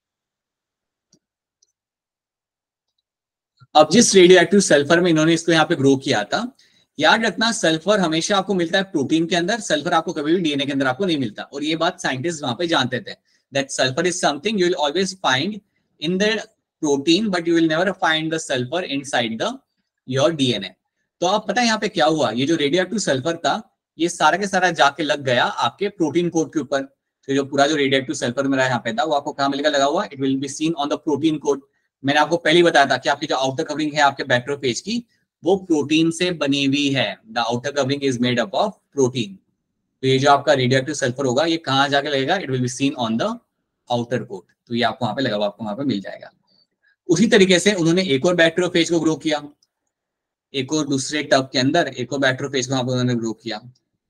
अब जिस रेडियोएक्टिव सल्फर में इन्होंने इसको यहाँ पे ग्रो किया था, याद रखना सल्फर हमेशा आपको मिलता है प्रोटीन के अंदर, सल्फर आपको कभी भी डीएनए के अंदर आपको नहीं मिलता. और ये बात साइंटिस्ट वहां पे जानते थे. that sulfur is something you will always find in the protein, but you will never find the sulfur inside the your D N A. तो आप पता है यहाँ पे क्या हुआ, ये जो रेडियोएक्टिव सल्फर था ये सारा के सारा जाके लग गया आपके प्रोटीन कोड के ऊपर। तो जो पूरा जो रेडियोएक्टिव सल्फर मेरा यहाँ पे था वो आपको कहाँ मिलेगा लगा हुआ, it will be seen on the protein coat. मैंने आपको पहले ही बताया था कि आपकी जो आउटर कवरिंग है आपके बैक्टीरियोफेज की वो प्रोटीन से बनी हुई है। The outer covering is made up of protein. तो ये जो आपका रेडियोएक्टिव सल्फर होगा ये कहाँ जाके लगेगा, it will be seen on the outer coat. तो ये आपको वहां पे लगा हुआ आपको वहां पे मिल जाएगा। उसी तरीके से उन्होंने एक और बैक्टीरियोफेज को ग्रो किया, एक और दूसरे टब के अंदर एक और बैक्टीरियोफेज को वहां पर उन्होंने ग्रो किया,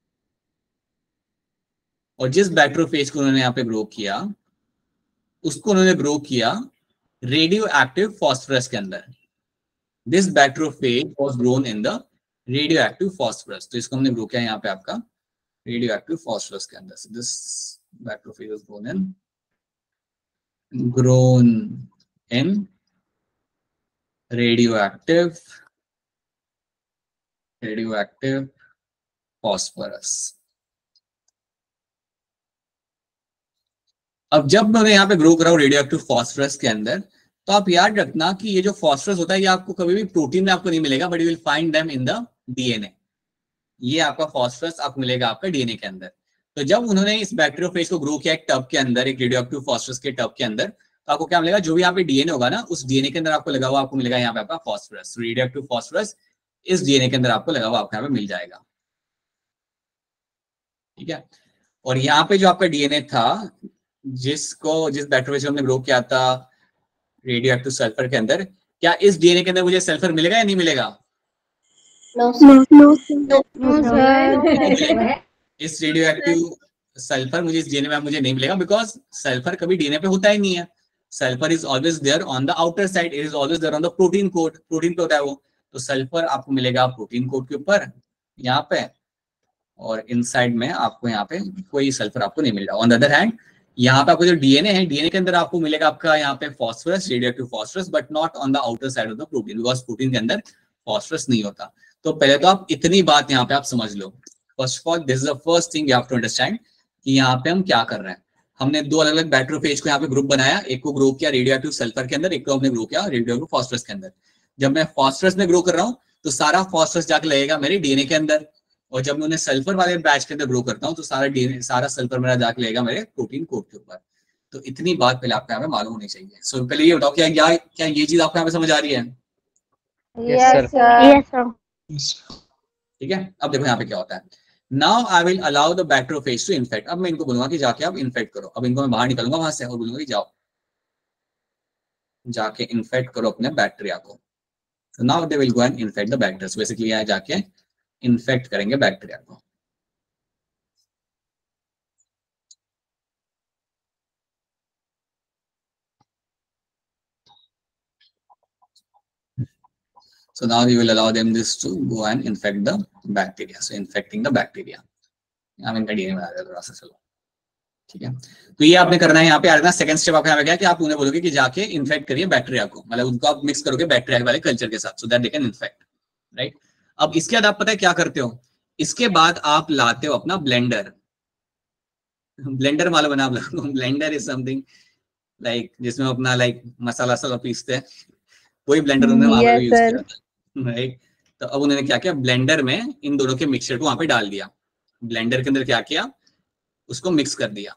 और जिस बैक्टीरियोफेज को उन्होंने यहाँ पे ग्रो किया उसको उन्होंने ग्रो किया रेडियो एक्टिव फॉस्फोरस के अंदर। This bacteriophage was grown in the radioactive phosphorus. तो इसको हमने ग्रो किया यहाँ पे आपका रेडियो एक्टिव फॉस्फोरस के अंदर। This bacteriophage was grown in grown in radioactive radioactive phosphorus। अब जब मैं यहाँ पे ग्रो कर रहा हूँ रेडियोएक्टिव फॉस्फोरस के अंदर, तो आप याद रखना कि ये जो फॉस्फोरस होता है ये आपको कभी भी प्रोटीन में आपको नहीं मिलेगा, but you will find them in the DNA. ये आपका फॉस्फोरस आपको मिलेगा आपका डीएनए के अंदर। तो जब उन्होंने इस बैक्टीरियोफेज को ग्रो किया एक टब के अंदर, एक रेडियोएक्टिव फॉस्फोरस के टब के अंदर, तो आपको क्या मिलेगा, जो भी यहाँ पे डीएनए होगा ना उस डीएनए के अंदर आपको लगा हुआ आपको मिलेगा यहाँ पे आपका फॉस्फोरस। रेडियोएक्टिव फॉस्फोरस इस डीएनए के अंदर आपको लगा हुआ आपको यहाँ पे मिल जाएगा। ठीक है, और यहाँ पे जो आपका डीएनए था जिसको जिस बैक्टीरिया हमने ग्रो किया था रेडियोएक्टिव सल्फर के अंदर, क्या इस डीएनए के अंदर मुझे सल्फर मिलेगा या नहीं मिलेगा? No sir. इस रेडियोएक्टिव सल्फर मुझे इस डीएनए में मुझे नहीं मिलेगा, बिकॉज सल्फर कभी डीएनए पे होता ही नहीं है। Sulphur is always there on the outer side, it is always there on the protein coat. Protein पे होता है वो, तो सल्फर आपको मिलेगा प्रोटीन कोड के ऊपर यहाँ पे, और इनसाइड में आपको यहाँ पे कोई सल्फर आपको नहीं मिल रहा। ऑन द अदर हैंड यहाँ पे आपको जो डीएनए है, डीएनए के अंदर आपको मिलेगा आपका यहाँ पे phosphorus, radioactive phosphorus, but not on the outer side of the protein, because protein के अंदर फॉस्फोरस नहीं होता। तो पहले तो आप इतनी बात यहाँ पे आप समझ लो। First of all this is the first thing you have to understand कि यहाँ पे हम क्या कर रहे हैं। हमने दो अलग अलग बैक्टीरियोफेज को यहाँ पे ग्रुप बनाया, एक को ग्रो किया रेडियोएक्टिव सल्फर के अंदर, एक को हमने ग्रो किया रेडियोएक्टिव फॉस्फोरस के अंदर। जब मैं फॉस्फोरस में ग्रो कर रहा हूँ तो सारा फॉस्फोरस जाके लगेगा मेरे डीएनए के अंदर, और जब मैं उन्हें सल्फर वाले बैच के अंदर ग्रो करता हूँ तो सारा डीएनए सारा सल्फर मेरा जाके लगेगा मेरे प्रोटीन कोड के ऊपर। तो इतनी बात पहले आपको यहाँ पे मालूम होनी चाहिए। सो so, पहले ये बताओ क्या क्या क्या ये चीज आपको यहाँ पे समझ आ रही है? Yes sir. ठीक है, अब देखो यहाँ पे क्या होता है। Now I will allow the bacteriophage to infect. अब मैं इनको बोलूंगा कि जाके आप इन्फेक्ट करो। अब इनको मैं बाहर निकलूंगा वहां से और बोलूंगा कि जाओ जाके इन्फेक्ट करो अपने बैक्टीरिया को। So now they will go and infect the bacteria. So basically यहाँ जाके इन्फेक्ट करेंगे बैक्टीरिया को। So now we will allow them this to go and infect the bacteria. So infecting the bacteria. हम इनका DNA बना देते हैं थोड़ा सा, चलो ठीक है। तो ये आपने करना है यहाँ पे। आ सेकंड स्टेप आपका यहाँ पे क्या है कि आप उन्हें बोलोगे कि जाके इन्फेक्ट करिए बैक्टीरिया को, मतलब उनको आप मिक्स करोगे बैक्टीरिया वाले कल्चर के साथ, so that they can infect, right. अब इसके बाद आप पता है क्या करते हो, इसके बाद आप लाते हो अपना ब्लेंडर। ब्लेंडर मालूम है ना आप लोगों को? ब्लेंडर इज समथिंग लाइक जिसमें अपना लाइक मसाला वसाला पीसते हैं, वही ब्लेंडर उन्होंने वहां पे यूज किया था, राइट। तो अब उन्होंने क्या किया, ब्लेंडर में इन दोनों के मिक्सचर को वहां पे डाल दिया। ब्लेंडर के अंदर क्या किया, उसको मिक्स कर दिया।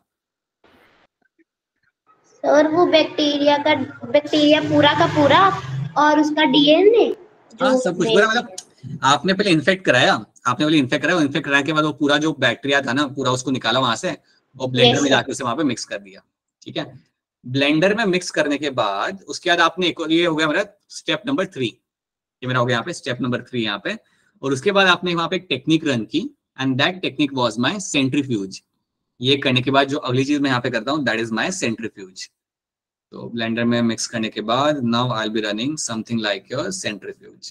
और वो बैक्टीरिया का बैक्टीरिया पूरा का पूरा और उसका डीएनए हाँ सब कुछ पूरा, मतलब आपने पहले इन्फेक्ट कराया, आपने पहले इन्फेक्ट कराया, इन्फेक्ट कराने के बाद वो पूरा जो बैक्टीरिया था ना पूरा उसको निकाला वहां से और ब्लेंडर में जाके उसे वहां पे मिक्स कर दिया। ठीक है, ब्लेंडर में मिक्स करने के बाद उसके बाद आपने एक, ये हो गया मेरा स्टेप नंबर थ्री, ये मेरा हो गया यहाँ पे स्टेप नंबर थ्री यहाँ पे। और उसके बाद आपने वहां पे एक टेक्निक रन की and that technique was my centrifuge. ये करने के बाद जो अगली चीज मैं यहाँ पे करता हूँ दैट इज माय सेंट्रीफ्यूज। तो ब्लेंडर में मिक्स करने के बाद now I will be running something like your centrifuge.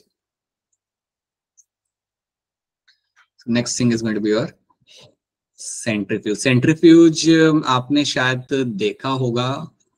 Next thing is going to be your centrifuge. Centrifuge आपने शायद देखा होगा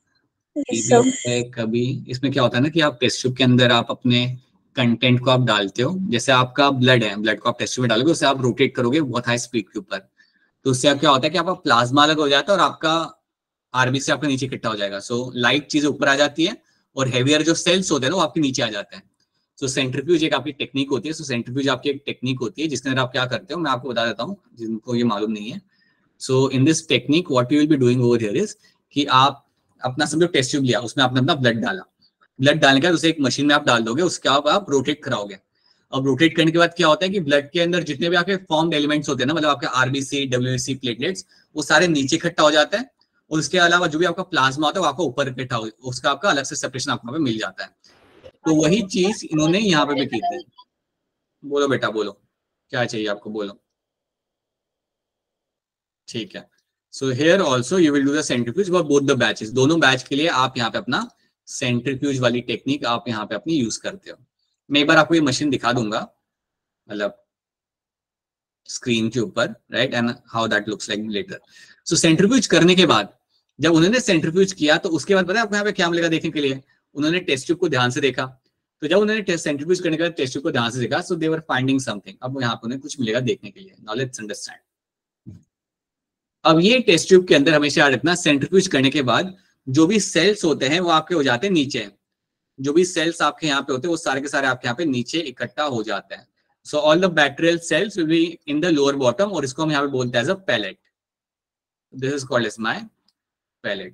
कभी। इसमें क्या होता है ना कि आप टेस्ट ट्यूब के अंदर आप अपने कंटेंट को आप डालते हो, जैसे आपका ब्लड है, ब्लड को आप टेस्ट ट्यूब में डालोगे, उससे आप रोटेट करोगे बहुत हाई स्पीड के ऊपर, तो उससे क्या होता है कि आपका प्लाज्मा अलग हो जाता है और आपका आरबीसी आपके नीचे इकट्ठा हो जाएगा। सो लाइट चीजें ऊपर आ जाती है और हेवियर जो सेल्स होते हैं ना वो आपके नीचे आ जाते हैं। सो सेंट्रीफ्यूज एक आपकी टेक्निक होती है। सो सेंट्रीफ्यूज आपकी एक टेक्निक होती है जिसके अंदर आप क्या करते हो मैं आपको बता देता हूँ जिनको ये मालूम नहीं है। So in this technique what you will be doing over here is कि आप अपना समझो टेस्ट ट्यूब लिया, उसमें आपने अपना ब्लड डाला, ब्लड डालने के बाद उसे एक मशीन में आप डाल दोगे, उसके बाद आप रोटेट कराओगे। अब रोटेट करने के बाद क्या होता है कि ब्लड के अंदर जितने भी आपके फॉर्म एलिमेंट्स होते हैं ना, मतलब आपके आरबीसी, डब्ल्यूबीसी, प्लेटलेट्स, वो सारे नीचे इकट्ठा हो जाते हैं और उसके अलावा जो भी आपका प्लाज्मा होता है वो आपको ऊपर इकट्ठा हो, उसका आपका अलग से सेपरेशन आपको पे मिल जाता है। तो वही चीज इन्होंने यहाँ पे भी की थी। बोलो बेटा बोलो, क्या चाहिए आपको, बोलो। ठीक है, so here also you will do the centrifuge for both the batches. दोनों बैच के लिए आप यहाँ पे अपना सेंट्रीफ्यूज वाली टेक्निक आप यहाँ पे अपनी यूज करते हो। मैं एक बार आपको ये मशीन दिखा दूंगा, मतलब स्क्रीन के ऊपर, right, and how that looks like later. So centrifuge करने के बाद जब उन्होंने सेंट्रीफ्यूज किया तो उसके बाद पता है आपको यहाँ पे क्या मिलेगा देखने के लिए, उन्होंने टेस्ट ट्यूब को ध्यान से देखा। तो जब उन्होंने टेस्ट सेंट्रीफ्यूज करने के बाद टेस्ट ट्यूब को ध्यान से देखा, सो दे वर फाइंडिंग समथिंग। अब यहाँ पे उन्हें कुछ मिलेगा देखने के लिए। Now let's understand. अब ये टेस्ट ट्यूब के अंदर हमेशा याद रखना, सेंट्रीफ्यूज करने के बाद जो भी सेल्स होते हैं वो आपके हो जाते हैं नीचे। जो भी सेल्स आपके यहाँ पे होते हैं वो सारे के सारे आपके यहाँ पे नीचे इकट्ठा हो जाते हैं। So all the bacterial cells will be in the lower bottom, और इसको हम यहाँ पे बोलते हैं as a pellet. This is called as my pellet,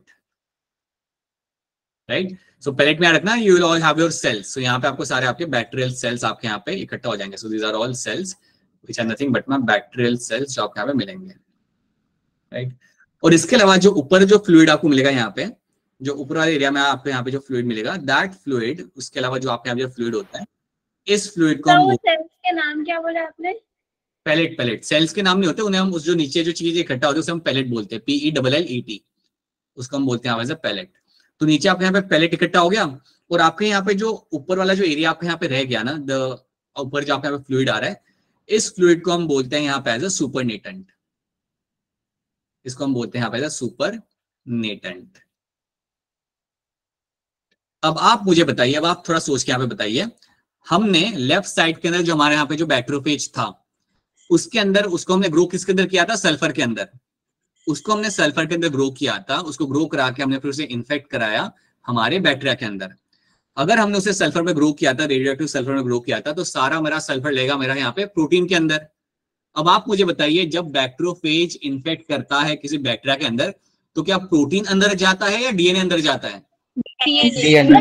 right. So pellet में याद रखना, you will all have your cells. So यहाँ पे आपको सारे आपके बैक्टीरियल सेल्स आपके यहाँ पे इकट्ठा हो जाएंगे। So these are all cells which are nothing but my bacterial cells जो आपके यहाँ पे मिलेंगे, राइट। और इसके अलावा जो ऊपर जो फ्लूइड आपको मिलेगा यहाँ पे, जो ऊपर वाले एरिया में आपको यहाँ पे जो फ्लूइड मिलेगा, दैट फ्लूइड, उसके अलावा जो आपके यहाँ जो फ्लूइड होता है, इस फ्लूइड को हम सेल्स के नाम क्या बोला आपने? पैलेट। पैलेट सेल्स के नाम नहीं होते, उन्हें हम उस जो नीचे जो चीजें इकट्ठा होती है उसे हम पैलेट बोलते हैं। P E double L E T, उसको हम बोलते हैं एज अ पैलेट। तो नीचे आपके यहाँ पे पैलेट इकट्ठा हो गया, और आपके यहाँ पे जो ऊपर वाला जो एरिया आपके यहाँ पे रह गया ना, द ऊपर जो आपके यहाँ पे फ्लूइड आ रहा है, इस फ्लूइड को हम बोलते हैं यहाँ पे एज अ सुपरनेटेंट। इसको हम बोलते हैं यहाँ पे एज अ सुपरनेटेंट। अब आप मुझे बताइए, अब आप थोड़ा सोच के यहाँ पे बताइए, हमने लेफ्ट साइड के अंदर जो हमारे यहाँ पे जो बैक्टीरियोफेज था, उसके अंदर उसको हमने ग्रो किसके अंदर किया था? सल्फर के अंदर। उसको हमने सल्फर के अंदर ग्रो किया था, उसको ग्रो करा के हमने फिर उसे इन्फेक्ट कराया हमारे बैक्टीरिया के अंदर। अगर हमने उसे सल्फर में ग्रो किया था, रेडियोएक्टिव सल्फर में ग्रो किया था, तो सारा मेरा सल्फर लेगा मेरा यहाँ पे प्रोटीन के अंदर। अब आप मुझे बताइए, जब बैक्टीरियोफेज इन्फेक्ट करता है किसी बैक्टीरिया के अंदर, तो क्या प्रोटीन अंदर जाता है या डीएनए अंदर जाता है? डीएनए।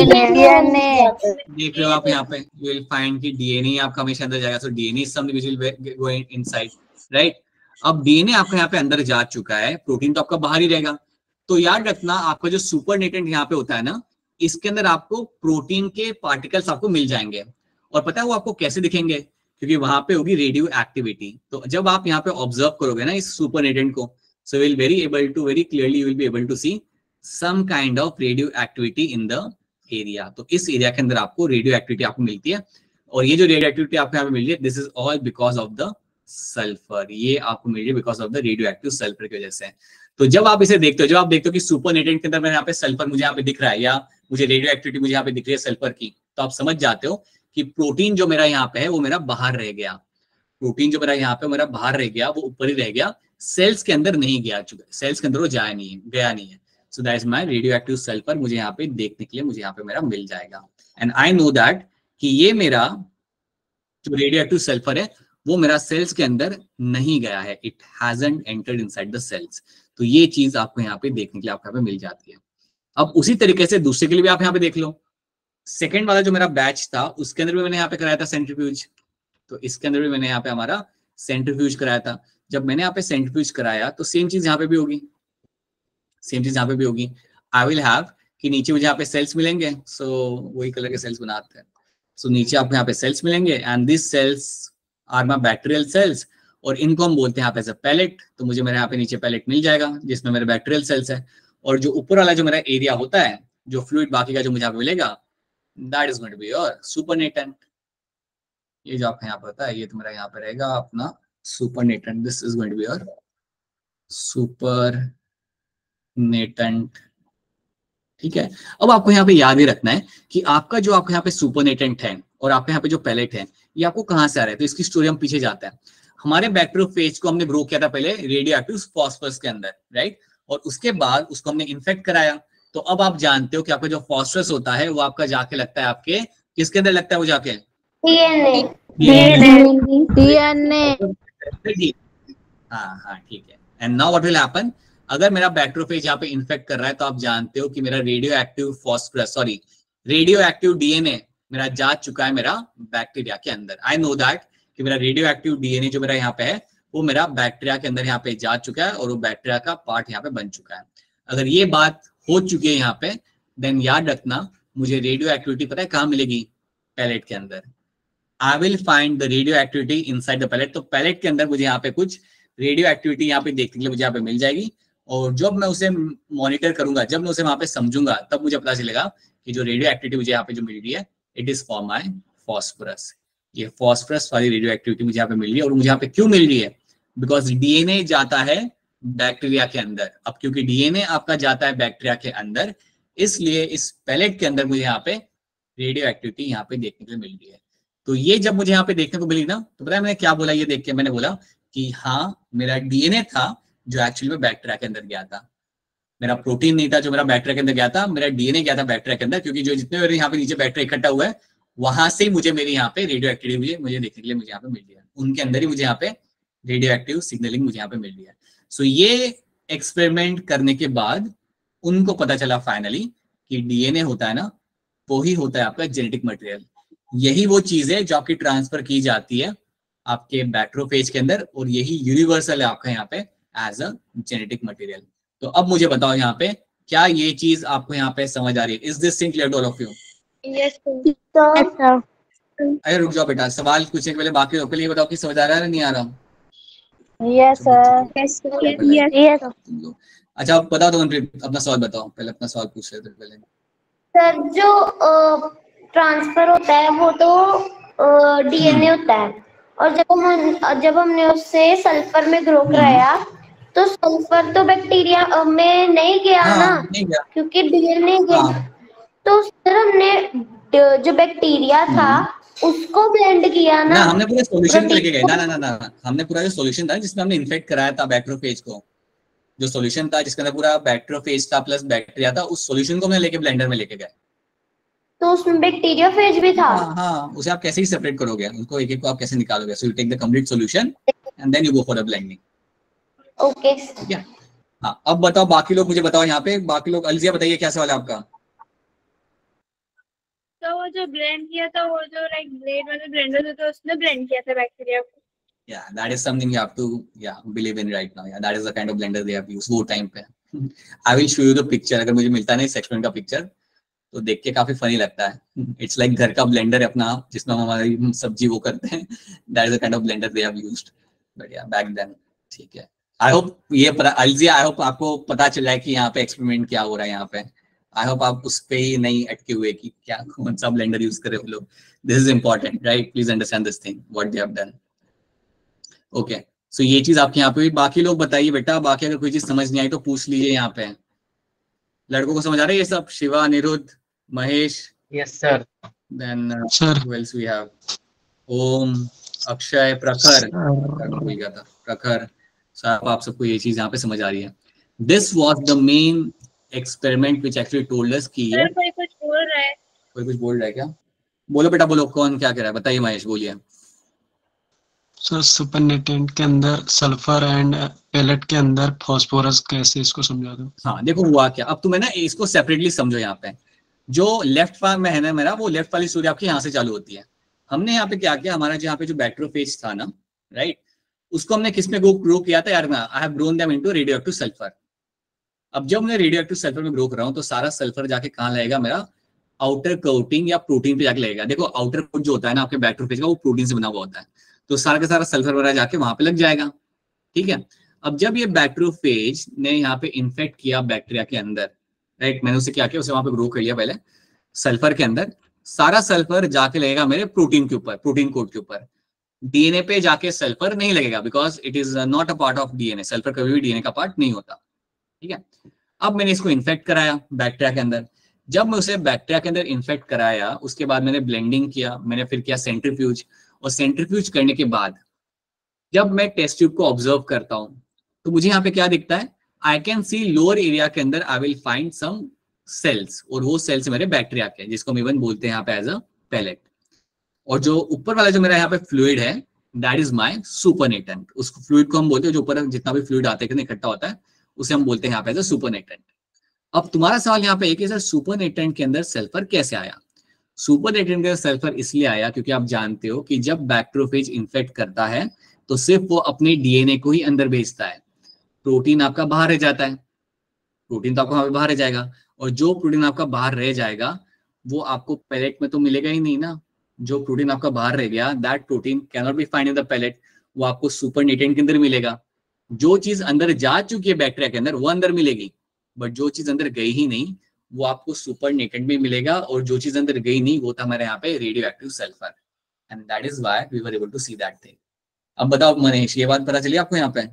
देख रहे हो आप यहाँ पे, यू विल फाइंड कि डीएनए आपका हमेशा अंदर जाएगा। So DNA is something which will go inside, right. अब डीएनए आपका यहाँ पे अंदर जा चुका है, प्रोटीन तो आपका बाहर ही रहेगा। तो याद रखना, आपका जो सुपरनेटेंट यहाँ पे होता है ना, इसके अंदर आपको प्रोटीन के पार्टिकल्स आपको मिल जाएंगे। और पता है वो आपको कैसे दिखेंगे? क्योंकि वहां पे होगी रेडियो एक्टिविटी। तो जब आप यहाँ पे ऑब्जर्व करोगे ना इस सुपरनेटेंट को, so will very able to very clearly you will be able to see some kind of radioactivity in the area. तो इस एरिया के अंदर आपको रेडियो एक्टिविटी आपको मिलती है, और ये जो रेडियो एक्टिविटी आपको यहाँ पे मिल रही है, this is all because of the sulphur. ये आपको मिल रही है because of the radioactive sulphur की वजह से। तो जब आप इसे देखते हो, जब आप देखते हो कि सुपरनेटेंट के अंदर मेरे यहाँ पे सल्फर मुझे यहाँ पे दिख रहा है, या मुझे रेडियो एक्टिविटी मुझे यहाँ पे दिख रही है सल्फर की, तो आप समझ जाते हो कि प्रोटीन जो मेरा यहाँ पे है वो मेरा बाहर रह गया। प्रोटीन जो मेरा यहाँ पे मेरा बाहर रह गया, वो ऊपर ही रह गया, सेल्स के अंदर नहीं गया, सेल्स के अंदर वो जाया नहीं है, गया नहीं है। So that is my radioactive sulphur. मुझे यहाँ पे देखने के लिए मुझे यहाँ पे मेरा मिल जाएगा। एंड आई नो दैट कि ये मेरा जो रेडियो एक्टिव सल्फर है वो मेरा सेल्स के अंदर नहीं गया है, it hasn't entered inside the cells. तो ये चीज आपको यहाँ पे देखने के लिए आपको यहाँ पे मिल जाती है। अब उसी तरीके से दूसरे के लिए भी आप यहाँ पे देख लो। सेकंड वाला जो मेरा बैच था, उसके अंदर भी मैंने यहाँ पे कराया था सेंट्रीफ्यूज। तो इसके अंदर भी मैंने यहाँ पे हमारा सेंट्रीफ्यूज कराया था। जब मैंने यहाँ पे सेंट्रीफ्यूज कराया तो सेम चीज यहाँ पे भी होगी, सेम चीज यहाँ पे भी होगी। आई विल हैव कि नीचे मुझे यहाँ पे सेल्स मिलेंगे, सो so, वही कलर के सेल्स बनाते हैं। सो so, नीचे आपको यहाँ पे सेल्स मिलेंगे, and this cells are my bacterial cells, और इनको हम बोलते हैं यहाँ पे एज अ पैलेट। तो मुझे मेरे यहाँ पे नीचे पैलेट मिल जाएगा जिसमें मेरे बैक्टीरियल सेल्स है, और जो ऊपर वाला जो मेरा एरिया होता है, जो फ्लूइड बाकी का जो मुझे यहाँ पे मिलेगा, that is going to be your supernatant. ये जो आपका यहाँ पे होता है, ये तो मेरा यहाँ पे रहेगा अपना supernatant. This is going to be your supernatant, ठीक है। अब आपको यहाँ पे याद ही रखना है कि आपका जो आपका यहाँ पे सुपरनेटेंट है और आपके यहाँ पे जो पैलेट है, ये आपको कहाँ से आ रहा है? तो इसकी स्टोरी हम पीछे जाते हैं। हमारे बैक्टीरियोफेज को हमने ग्रो किया था पहले रेडियो एक्टिव फॉस्फरस के अंदर, राइट। और उसके बाद उसको हमने इन्फेक्ट कराया। तो अब आप जानते हो कि आपका जो फॉस्फोरस होता है वो आपका जाके लगता है आपके किसके अंदर लगता है, वो जाके डीएनए डीएनए। हाँ हाँ ठीक है। And now what will happen, अगर मेरा बैक्टीरियोफेज यहाँ पे इन्फेक्ट कर रहा है तो आप जानते हो कि मेरा radioactive phosphorus sorry radioactive DNA मेरा जा चुका है मेरा बैक्टीरिया के अंदर। आई नो दैट कि मेरा रेडियो एक्टिव डीएनए जो मेरा यहाँ पे है वो मेरा बैक्टीरिया के अंदर यहाँ पे जा चुका है और वो बैक्टीरिया का पार्ट यहाँ पे बन चुका है। अगर ये बात हो चुकी है यहाँ पे, देन याद रखना मुझे रेडियो एक्टिविटी पता है कहाँ मिलेगी, पैलेट के अंदर। I will find the radioactivity inside the pellet. तो पैलेट के अंदर मुझे यहाँ पे कुछ रेडियो एक्टिविटी यहाँ पे देखने के लिए मुझे यहाँ पे मिल जाएगी, और जब मैं उसे मॉनिटर करूंगा, जब मैं उसे वहां पे समझूंगा, तब मुझे पता चलेगा कि जो रेडियो एक्टिविटी मुझे यहाँ पे जो मिल रही है it is for my phosphorus. ये फॉस्फोरस वाली रेडियो एक्टिविटी मुझे यहाँ पे मिल रही है। और मुझे यहाँ पे क्यों मिल रही है, बिकॉज डीएनए जाता है बैक्टीरिया के अंदर। अब क्योंकि डीएनए आपका जाता है बैक्टीरिया के अंदर, इसलिए इस पैलेट के अंदर मुझे यहाँ पे रेडियो एक्टिविटी यहाँ पे देखने के लिए मिल रही है। तो ये जब मुझे यहाँ पे देखने को मिली ना, तो पता है मैंने क्या बोला, ये देख के मैंने बोला कि हाँ मेरा डीएनए था जो एक्चुअली में बैक्टीरिया के अंदर गया था, मेरा प्रोटीन नहीं था जो मेरा बैक्टीरिया के अंदर गया था, मेरा डीएनए गया था बैक्टीरिया के अंदर। क्योंकि जो जितने मेरे यहाँ पे नीचे बैक्टीरिया इकट्ठा हुआ है वहां से ही मुझे मेरी यहाँ पे रेडियो एक्टिविटी मुझे मुझे देखने के लिए मुझे यहाँ पे मिल रही है, उनके अंदर ही मुझे यहाँ पे रेडियो एक्टिव सिग्नलिंग मुझे यहाँ पे मिल रही है। सो ये एक्सपेरिमेंट करने के बाद उनको पता चला फाइनली कि डीएनए होता है ना, वो ही होता है आपका जेनेटिक मटेरियल। यही वो चीज है जो आपकी ट्रांसफर की जाती है आपके बैक्टीरियोफेज के अंदर, और यही यूनिवर्सल है आपका यहाँ पे एज अ जेनेटिक मटेरियल। तो अब मुझे बताओ यहाँ पे क्या ये चीज आपको यहाँ पे समझ आ रही है? Is this thing clear to all of you? Yes sir. अरे रुक जाओ बेटा, सवाल पूछने के पहले बाकी लोग के लिए बताओ कि समझ आ रहा है नहीं आ रहा? Yes sir. यस। अच्छा आप बताओ, तो अपना सवाल बताओ, पहले अपना सवाल पूछ लेते पहले। सर जो ट्रांसफर होता है वो तो डीएनए होता है, और जब हम जब हमने उससे सल्फर में ग्रो कराया तो सल्फर तो बैक्टीरिया में नहीं गया हाँ, ना, नहीं गया। क्योंकि डीएनए गया। हाँ। तो सर हमने जो बैक्टीरिया था उसको ब्लेंड किया ना, ना हमने पूरे सॉल्यूशन को लेके गए ना ना ना ना हमने पूरा जो सॉल्यूशन था जिसमें हमने इन्फेक्ट कराया था बैक्टीरियोफेज को, जो सॉल्यूशन था जिसके अंदर पूरा बैक्टीरियोफेज था प्लस बैक्टीरिया था, उस सॉल्यूशन को हमने लेके ब्लेंडर में लेके गए। तो उसमें बैक्टीरियोफेज भी था। हाँ हाँ, उसे आप कैसे ही सेपरेट करोगे, उनको एक एक को आप कैसे निकालोगे? So you take the complete solution and then you go for the blending. Okay ठीक है। हाँ अब बताओ बाकी लोग, मुझे बताओ यहाँ पे बाकी लोग। अलजिया बताइए क्या सवाल है आपका? तो वो जो ब्लेंड किया था, वो जो लाइक ब्लेड वाले ब्लेंडर थे, तो उसने ब्लेंड किया था बैक्टीरिया को। Yeah, that is something you have to yeah believe in right now. Yeah, that is the kind of blender they have used वो टाइम पे। I will show you the picture, अगर मुझे मिलता नहीं section का picture तो देख के काफी फनी लगता है। इट्स लाइक घर का ब्लेंडर अपना जिसमें हम हमारी सब्जी वो करते हैं। That is the kind of blender they have used, but yeah back then. ठीक है, आई होप ये अलजिया आई होप आपको पता चला है कि यहाँ पे एक्सपेरिमेंट क्या हो रहा है यहाँ पे। आई होप आप उस पे ही नहीं अटके हुए कि क्या कौन सा ब्लेंडर यूज करे वो लोग। This is important right, please understand this thing what they have done. Okay so ये चीज आपके यहाँ पे। बाकी लोग बताइए बेटा, बाकी अगर कोई चीज समझ नहीं आई तो पूछ लीजिए यहाँ पे। लड़कों को समझ आ रहा है ये सब? Shiva, Aniruddh, Mahesh? Yes sir. Then sir who else we have? Om, Akshay, Prakhar भूल गया था, प्रखर। सब आप सबको ये चीज यहाँ पे समझ आ रही है। This was the main experiment which actually told us कि ये कोई कुछ बोल रहा है। कोई कुछ बोल रहा है क्या? बोलो बेटा बोलो, कौन क्या कह रहा है बताइए। महेश बोलिए। सर सुपरनेटेंट के अंदर सल्फर एंड पेलेट के अंदर फास्फोरस, कैसे इसको समझा दो? हाँ देखो हुआ क्या, अब तुम्हें ना इसको सेपरेटली समझो। यहाँ पे जो लेफ्ट में है ना मेरा, वो लेफ्ट वाली स्टोरी आपकी यहाँ से चालू होती है। हमने यहाँ पे क्या किया, हमारा जो यहाँ पे जो बैक्टीरियोफेज था ना राइट, उसको हमने किस में ग्रो किया था यार? I have grown them into radioactive sulphur. अब जब मैं रेडियोएक्टिव सल्फर में ग्रो कर रहा हूँ तो सारा सल्फर जाके कहाँ लगेगा? मेरा आउटर कोटिंग या प्रोटीन पे जाके लगेगा। देखो आउटर कोट जो होता है ना आपके बैक्टीरियोफेज का, वो प्रोटीन से बना हुआ होता है, तो सारा का सारा सल्फर वगैरह जाके वहां पे लग जाएगा। ठीक है, अब जब ये बैक्टीरियोफेज ने यहाँ पे इन्फेक्ट किया बैक्टीरिया के अंदर राइट, मैंने उसे क्या किया, उसे वहां पे ग्रो कर लिया पहले सल्फर के अंदर। सारा सल्फर जाके लगेगा मेरे प्रोटीन के ऊपर, प्रोटीन कोड के ऊपर। डीएनए पे जाके सल्फर नहीं लगेगा because it is not a part of DNA. Sulphur कभी भी डीएनए का पार्ट नहीं होता। ठीक है, अब मैंने इसको इन्फेक्ट कराया बैक्टीरिया के अंदर। जब मैं उसे बैक्टीरिया के अंदर इन्फेक्ट कराया उसके बाद मैंने ब्लेंडिंग किया, मैंने फिर किया सेंट्रीफ्यूज, और सेंट्रीफ्यूज करने के बाद जब मैं टेस्ट ट्यूब को ऑब्जर्व करता हूं तो मुझे यहाँ पे क्या दिखता है? I can see lower area के अंदर I will find some cells, और वो सेल्स मेरे बैक्टीरिया के, जिसको हम इवन बोलते हैं यहाँ पे एज अ पेलेट। और जो ऊपर वाला जो मेरा यहाँ पे फ्लूइड है दैट इज माय सुपरनेटेंट। उस फ्लूइड को हम बोलते हैं, जो ऊपर जितना भी फ्लूइड आते हैं इकट्ठा होता है उसे हम बोलते हैं यहाँ पे एज अ सुपरनेटेंट। अब तुम्हारा सवाल यहाँ पे एक है सर सुपरनेटेंट के अंदर सल्फर कैसे आया? सुपरनेटेंट के अंदर सल्फर इसलिए आया क्योंकि आप जानते हो कि जब बैक्टीरियोफेज इन्फेक्ट करता है तो सिर्फ वो अपने डीएनए को ही अंदर भेजता है, प्रोटीन आपका बाहर रह जाता है। प्रोटीन तो आपका बाहर रह जाएगा, और जो प्रोटीन आपका बाहर रह जाएगा वो आपको पैलेट में तो मिलेगा ही नहीं ना। जो प्रोटीन आपका बाहर रह गया that protein can not be find in the pellet, वो आपको सुपरनेटेंट के अंदर मिलेगा। जो चीज अंदर जा चुकी है बैक्टीरिया के अंदर वो अंदर मिलेगी, बट जो चीज अंदर गई ही नहीं वो आपको सुपरनेटेंट में मिलेगा, और जो चीज अंदर गई नहीं वो था हमारे यहाँ पे radioactive sulphur, and that is why we were able to see that thing. अब बताओ मनीष, ये बात पता चली आपको यहाँ पे?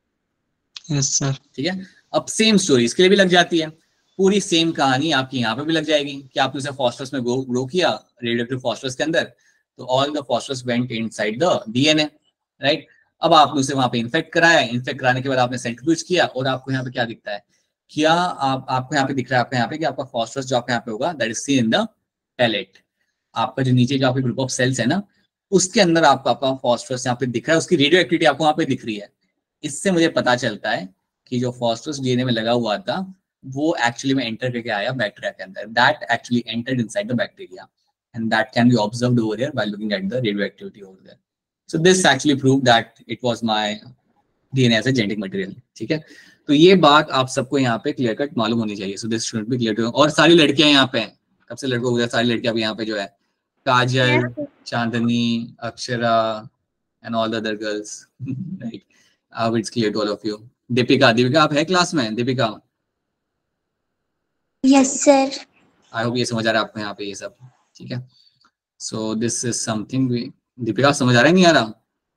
Yes sir. ठीक है, अब सेम स्टोरी इसके लिए भी लग जाती है, पूरी सेम कहानी आपकी यहाँ पे भी लग जाएगी कि आपने उसे फॉस्फोरस में ग्रो किया, रेडियोएक्टिव फॉस्फोरस के अंदर, तो all the phosphorus went inside the DNA, right. अब आपने उसे वहां पे इन्फेक्ट कराया, इन्फेक्ट कराने के बाद आपने सेंट्रीफ्यूज किया, और आपको यहाँ पे क्या दिखता है? क्या आप आपको यहाँ पे दिख रहा है आपको यहाँ पे कि आपका फॉस्फोरस जो आपका यहाँ पे होगा that is seen in the pellet. आपका जो नीचे जो आपके ग्रुप ऑफ सेल्स है ना उसके अंदर आपको आपका फॉस्फोरस यहाँ पे दिख रहा है, उसकी रेडियो एक्टिविटी आपको वहां पे दिख रही है। इससे मुझे पता चलता है कि जो फॉस्फोरस डीएनए में लगा हुआ था वो एक्चुअली में एंटर करके आया बैक्टीरिया के अंदर, that actually entered inside the bacteria, and that can be observed over here by looking at the radioactivity over there. So this actually prove that it was my DNA as a genetic material. ठीक है, तो ये बात आप सबको यहाँ पे clear cut मालूम होनी चाहिए। So this should be clear too. और सारी लड़कियां यहाँ पे, कब से लड़कों को सारी लड़कियां भी यहाँ पे जो है, Kajal, Chandni, Akshara and all the other girls, right, अब it's clear to all of you. Deepika, Deepika आप है क्लास में? Deepika, yes sir. I hope ये समझ आ रहा है आपको यहाँ पे ये सब। ठीक है, so this is something we, Deepika समझ आ रहा है नहीं आ रहा?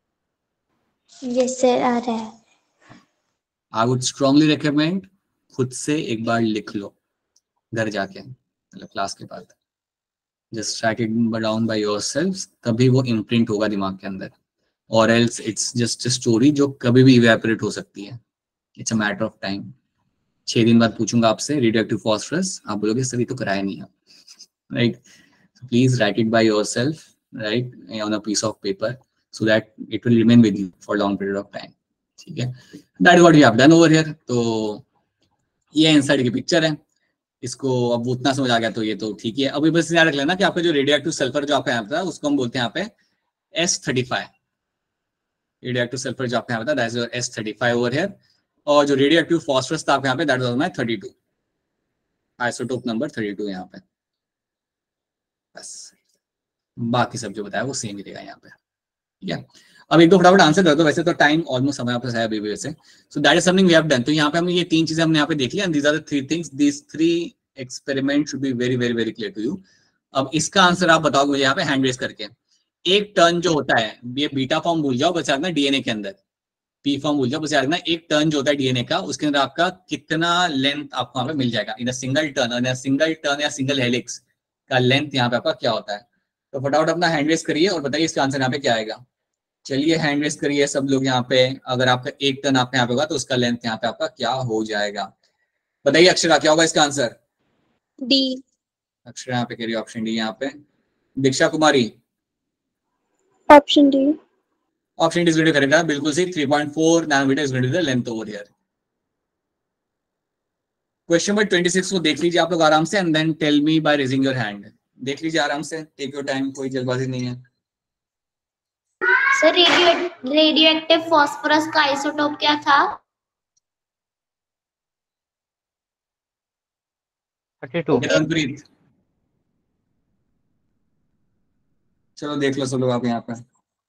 यस सर आ रहा है। आई वुड स्ट्रांगली रिकमेंड खुद से एक बार लिख लो घर जाके, मतलब क्लास के बाद, just write it down by yourself, तभी वो इम्प्रिंट होगा दिमाग के अंदर, और else it's just a story जो कभी भी इवेपोरेट हो सकती है। It's a matter of time. छह दिन बाद पूछूंगा आपसे रेडियोएक्टिव फॉस्फोरस, आप बोलोगे सर ये तो कराया नहीं है, right. Please write it by yourself, right, on a piece of paper, so that it will remain with you for long period of time. ठीक है, that is what we have done over here. तो ये inside की picture है, इसको अब उतना समझ आ गया तो ये तो ठीक है। अभी बस याद रख लेना कि आपका जो रेडियोएक्टिव सल्फर जो आपका यहाँ था उसको हम बोलते हैं यहाँ पे S thirty five. Radioactive sulphur जो आपका यहाँ था that is S thirty five over here, और जो रेडियोएक्टिव फॉस्फोरस था आपके यहाँ पे that was my thirty two, isotope number thirty two यहाँ पे। बस बाकी सब जो बताया वो सेम ही रहेगा यहाँ पे। ठीक है, अब एक दो फटाफट आंसर कर दो, वैसे तो टाइम ऑलमोस्ट समय आपके है बेबी वैसे। So that is something we have done. तो यहाँ पे हमने ये तीन चीजें हमने यहाँ पे देख लिया, and these are the three things, these three experiment should be very very very clear to you. अब इसका आंसर आप बताओगे मुझे यहाँ पे हैंड रेज करके। एक टर्न जो होता है, ये बीटा फॉर्म भूल जाओ, बस याद डीएनए के अंदर पी फॉर्म भूल जाओ, बस याद एक टर्न जो होता है डीएनए का, उसके अंदर आपका कितना लेंथ आपको यहाँ पे मिल जाएगा in a single turn, in a single turn या सिंगल हेलिक्स का लेंथ यहाँ पे आपका क्या होता है। तो फटाफट अपना हैंड रेज करिए और बताइए इसका आंसर यहाँ पे क्या आएगा। चलिए हैंड रेज करिए सब लोग यहाँ पे। अगर आपका एक टर्न आपका यहाँ पे होगा तो उसका लेंथ यहाँ पे आपका क्या हो जाएगा, बताइए। अक्षरा क्या होगा इसका आंसर? डी। अक्षरा यहाँ पे कह रही है ऑप्शन डी। यहाँ पे Diksha Kumari option D. Option D is going to correct, बिल्कुल सही। Three point four nanometre is going to the length over here. Question number twenty six को देख लीजिए आप लोग आराम से, and then tell me by raising your hand. देख लीजिए आराम से, टेक योर टाइम, कोई जल्दबाजी नहीं है। सर रेडियो रेडियोएक्टिव फास्फोरस का आइसोटोप क्या था? Thirty two. रनप्रीत, चलो देख लो सब लोग आप यहाँ पे।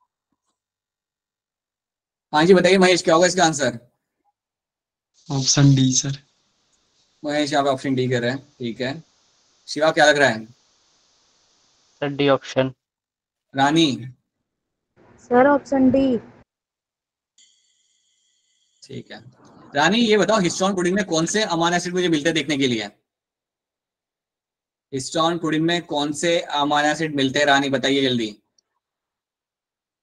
हाँ जी बताइए महेश क्या होगा इसका answer? Option D sir. Mahesh आप ऑप्शन डी कर रहे हैं, ठीक है। शिवा क्या लग रहा है? Sir D option. Rani? Sir option D. ठीक है। रानी ये बताओ हिस्टोन प्रोटीन में कौन से अमीनो एसिड मुझे मिलते हैं देखने के लिए? हिस्टोन प्रोटीन में कौन से अमीनो एसिड मिलते हैं रानी बताइए जल्दी।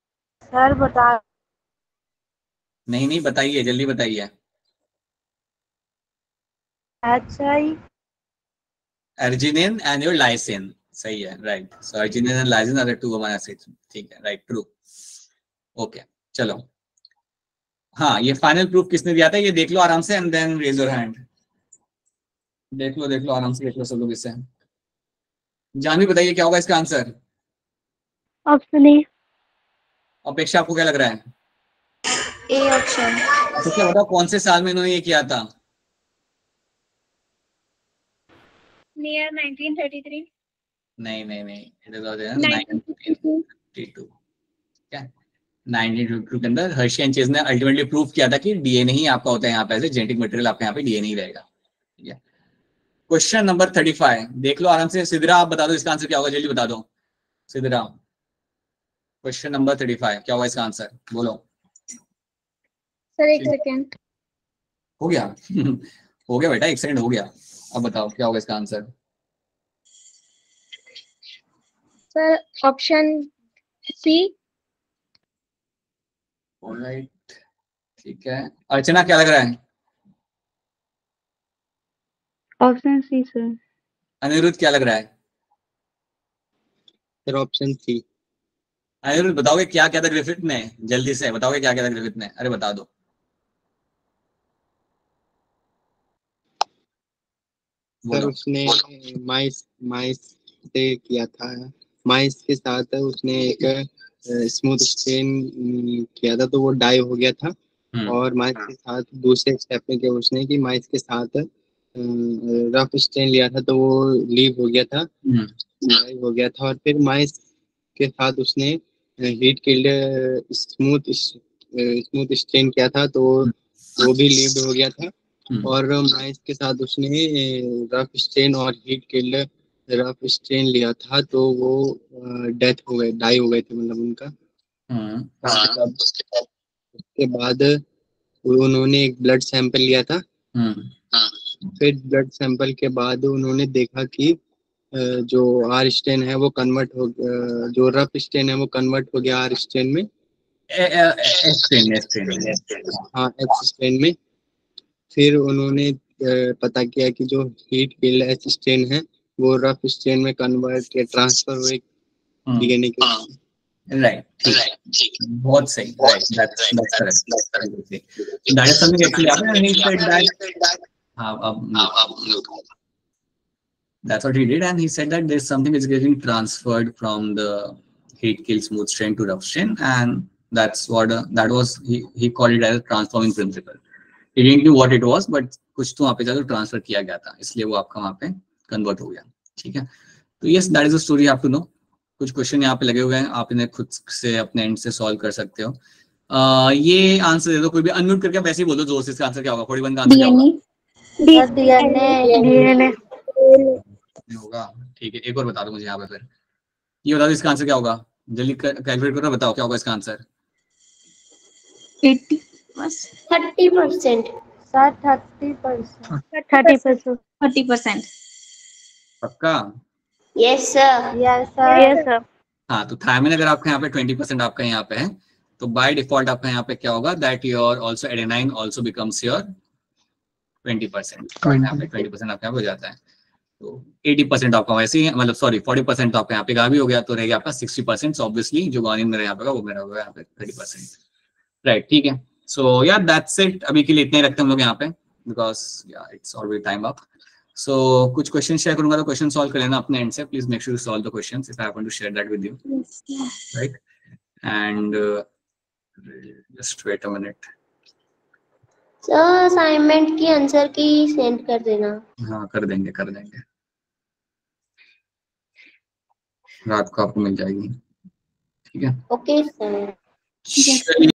सर बता। नहीं नहीं बताइए जल्दी बताइए। अर्जिनिन एंड योर लाइसिन, सही है, right. So arginine and lysine are the two amino acids, ठीक है, राइट, ट्रू। ओके, चलो, हाँ, ये फाइनल प्रूफ किसने दिया था ये देख लो आराम से, and then raise your hand. देख लो देख लो आराम से देख लो सब लोग इसे। जानवी बताइए क्या होगा इसका आंसर? Option A. अपेक्षा आपको क्या लग रहा है? A option. तो क्या बताओ कौन से साल में इन्होंने ये किया था? Near nineteen thirty three. नहीं नहीं नहीं, it is nineteen fifty two. क्या नाइनटीन फिफ्टी टू के अंदर हर्शी एंड चेज ने अल्टीमेटली प्रूव किया था कि डीएनए ही आपका होता है यहाँ पे, ऐसे जेनेटिक मटेरियल आपका यहाँ पे डीएनए ही रहेगा, ठीक है। क्वेश्चन नंबर थर्टी फाइव देख लो आराम से। सिद्धरा आप बता दो इसका आंसर क्या होगा, जल्दी बता दो Siddhra. Question number thirty five क्या होगा इसका आंसर, बोलो सर एक सेकेंड। हो गया हो गया बेटा, एक सेकंड हो गया। अब बताओ क्या होगा इसका answer? Sir option C. Alright, ठीक है। अर्चना क्या लग रहा है? Option C sir. अनिरुद्ध क्या लग रहा है? सर ऑप्शन सी। अनिरुद्ध बताओगे क्या क्या था ग्रिफिथ ने? जल्दी से बताओगे क्या क्या था ग्रिफिथ ने, अरे बता दो। सर उसने माइस माइस से किया था, माइस के साथ उसने एक स्मूथ स्टेन किया था तो वो डाई हो गया था, और माइस के साथ दूसरे स्टेप में क्या उसने कि माइस के साथ रफ स्टेन लिया था तो वो लीव हो गया था, डाई हो गया था, और फिर माइस के साथ उसने heat killed smooth smooth strain किया था तो वो भी लीव हो गया था, और माइस के साथ उसने रफ स्टेन और हीट किल्ड रफ स्टेन लिया था तो वो डेथ हो गए, डाई हो गए थे मतलब उनका। उसके बाद उन्होंने एक ब्लड सैंपल लिया था, फिर ब्लड सैंपल के बाद उन्होंने देखा कि जो आर स्टेन है वो कन्वर्ट हो, जो रफ स्टेन है वो कन्वर्ट हो गया आर स्टेन में, हाँ एक्स स्टेन में। फिर उन्होंने पता किया कि जो हीट किल्ड एच स्टेन है वो रफ स्टेन में कन्वर्ट या ट्रांसफर हुए डीएनए के। राइट, ठीक, बहुत सही, right, that's that's correct. That is something actually happened, he said that हां अब that's what he did, and he said that there's something is getting transferred from the heat kill smooth strain to rough strain, and that's what uh, that was he he called it as a transforming principle. He didn't know what it was, but कुछ तो वहाँ पे जाकर transfer किया गया था, इसलिए वो आपका वहाँ पे कन्वर्ट हो गया, ठीक है। तो yes, that is a story, have to know. कुछ क्वेश्चन यहाँ पे लगे हुए हैं, आप इन्हें खुद से अपने एंड से सॉल्व कर सकते हो। uh, ये आंसर दे दो कोई भी, अनम्यूट करके वैसे ही बोलो जोर से, इसका आंसर क्या होगा? इकतालीस का आंसर क्या होगा? डीएनए। डीएनए होगा, ठीक है। एक और बता दो मुझे यहाँ पे, फिर ये बता दो इसका आंसर क्या होगा, जल्दी कैलकुलेट करो, बताओ क्या होगा इसका आंसर? अस्सी thirty percent sir. Thirty percent thirty percent thirty percent पक्का? Yes sir. Yes sir. Yes sir. हाँ, तो थायमिन अगर आपका यहाँ पे ट्वेंटी परसेंट आपका यहाँ पे है तो बाय डिफॉल्ट आपका यहाँ पे क्या होगा, that your also adenine also becomes your twenty percent, यहाँ पे ट्वेंटी परसेंट आपका हो जाता है। तो अस्सी परसेंट आपका वैसे ही, मतलब सॉरी चालीस परसेंट तो आपका यहाँ पे गावी हो गया, तो रहेगा आपका साठ परसेंट। ऑब्वियसली जो गानी मेरे यहाँ पे वो मेरा होगा यहाँ पे तीस परसेंट, राइट, ठीक है। सो या दैट्स इट, अभी के लिए इतने ही रखते हैं हम लोग यहाँ पे, because yeah it's already time up. So कुछ क्वेश्चन शेयर करूंगा तो क्वेश्चन सॉल्व कर लेना अपने एंड से, please make sure to solve the questions if I happen to share that with you, right. And just wait a minute. Sir assignment की answer की send कर देना। हाँ, कर देंगे कर देंगे, रात को आपको मिल जाएगी, ठीक है। Okay sir.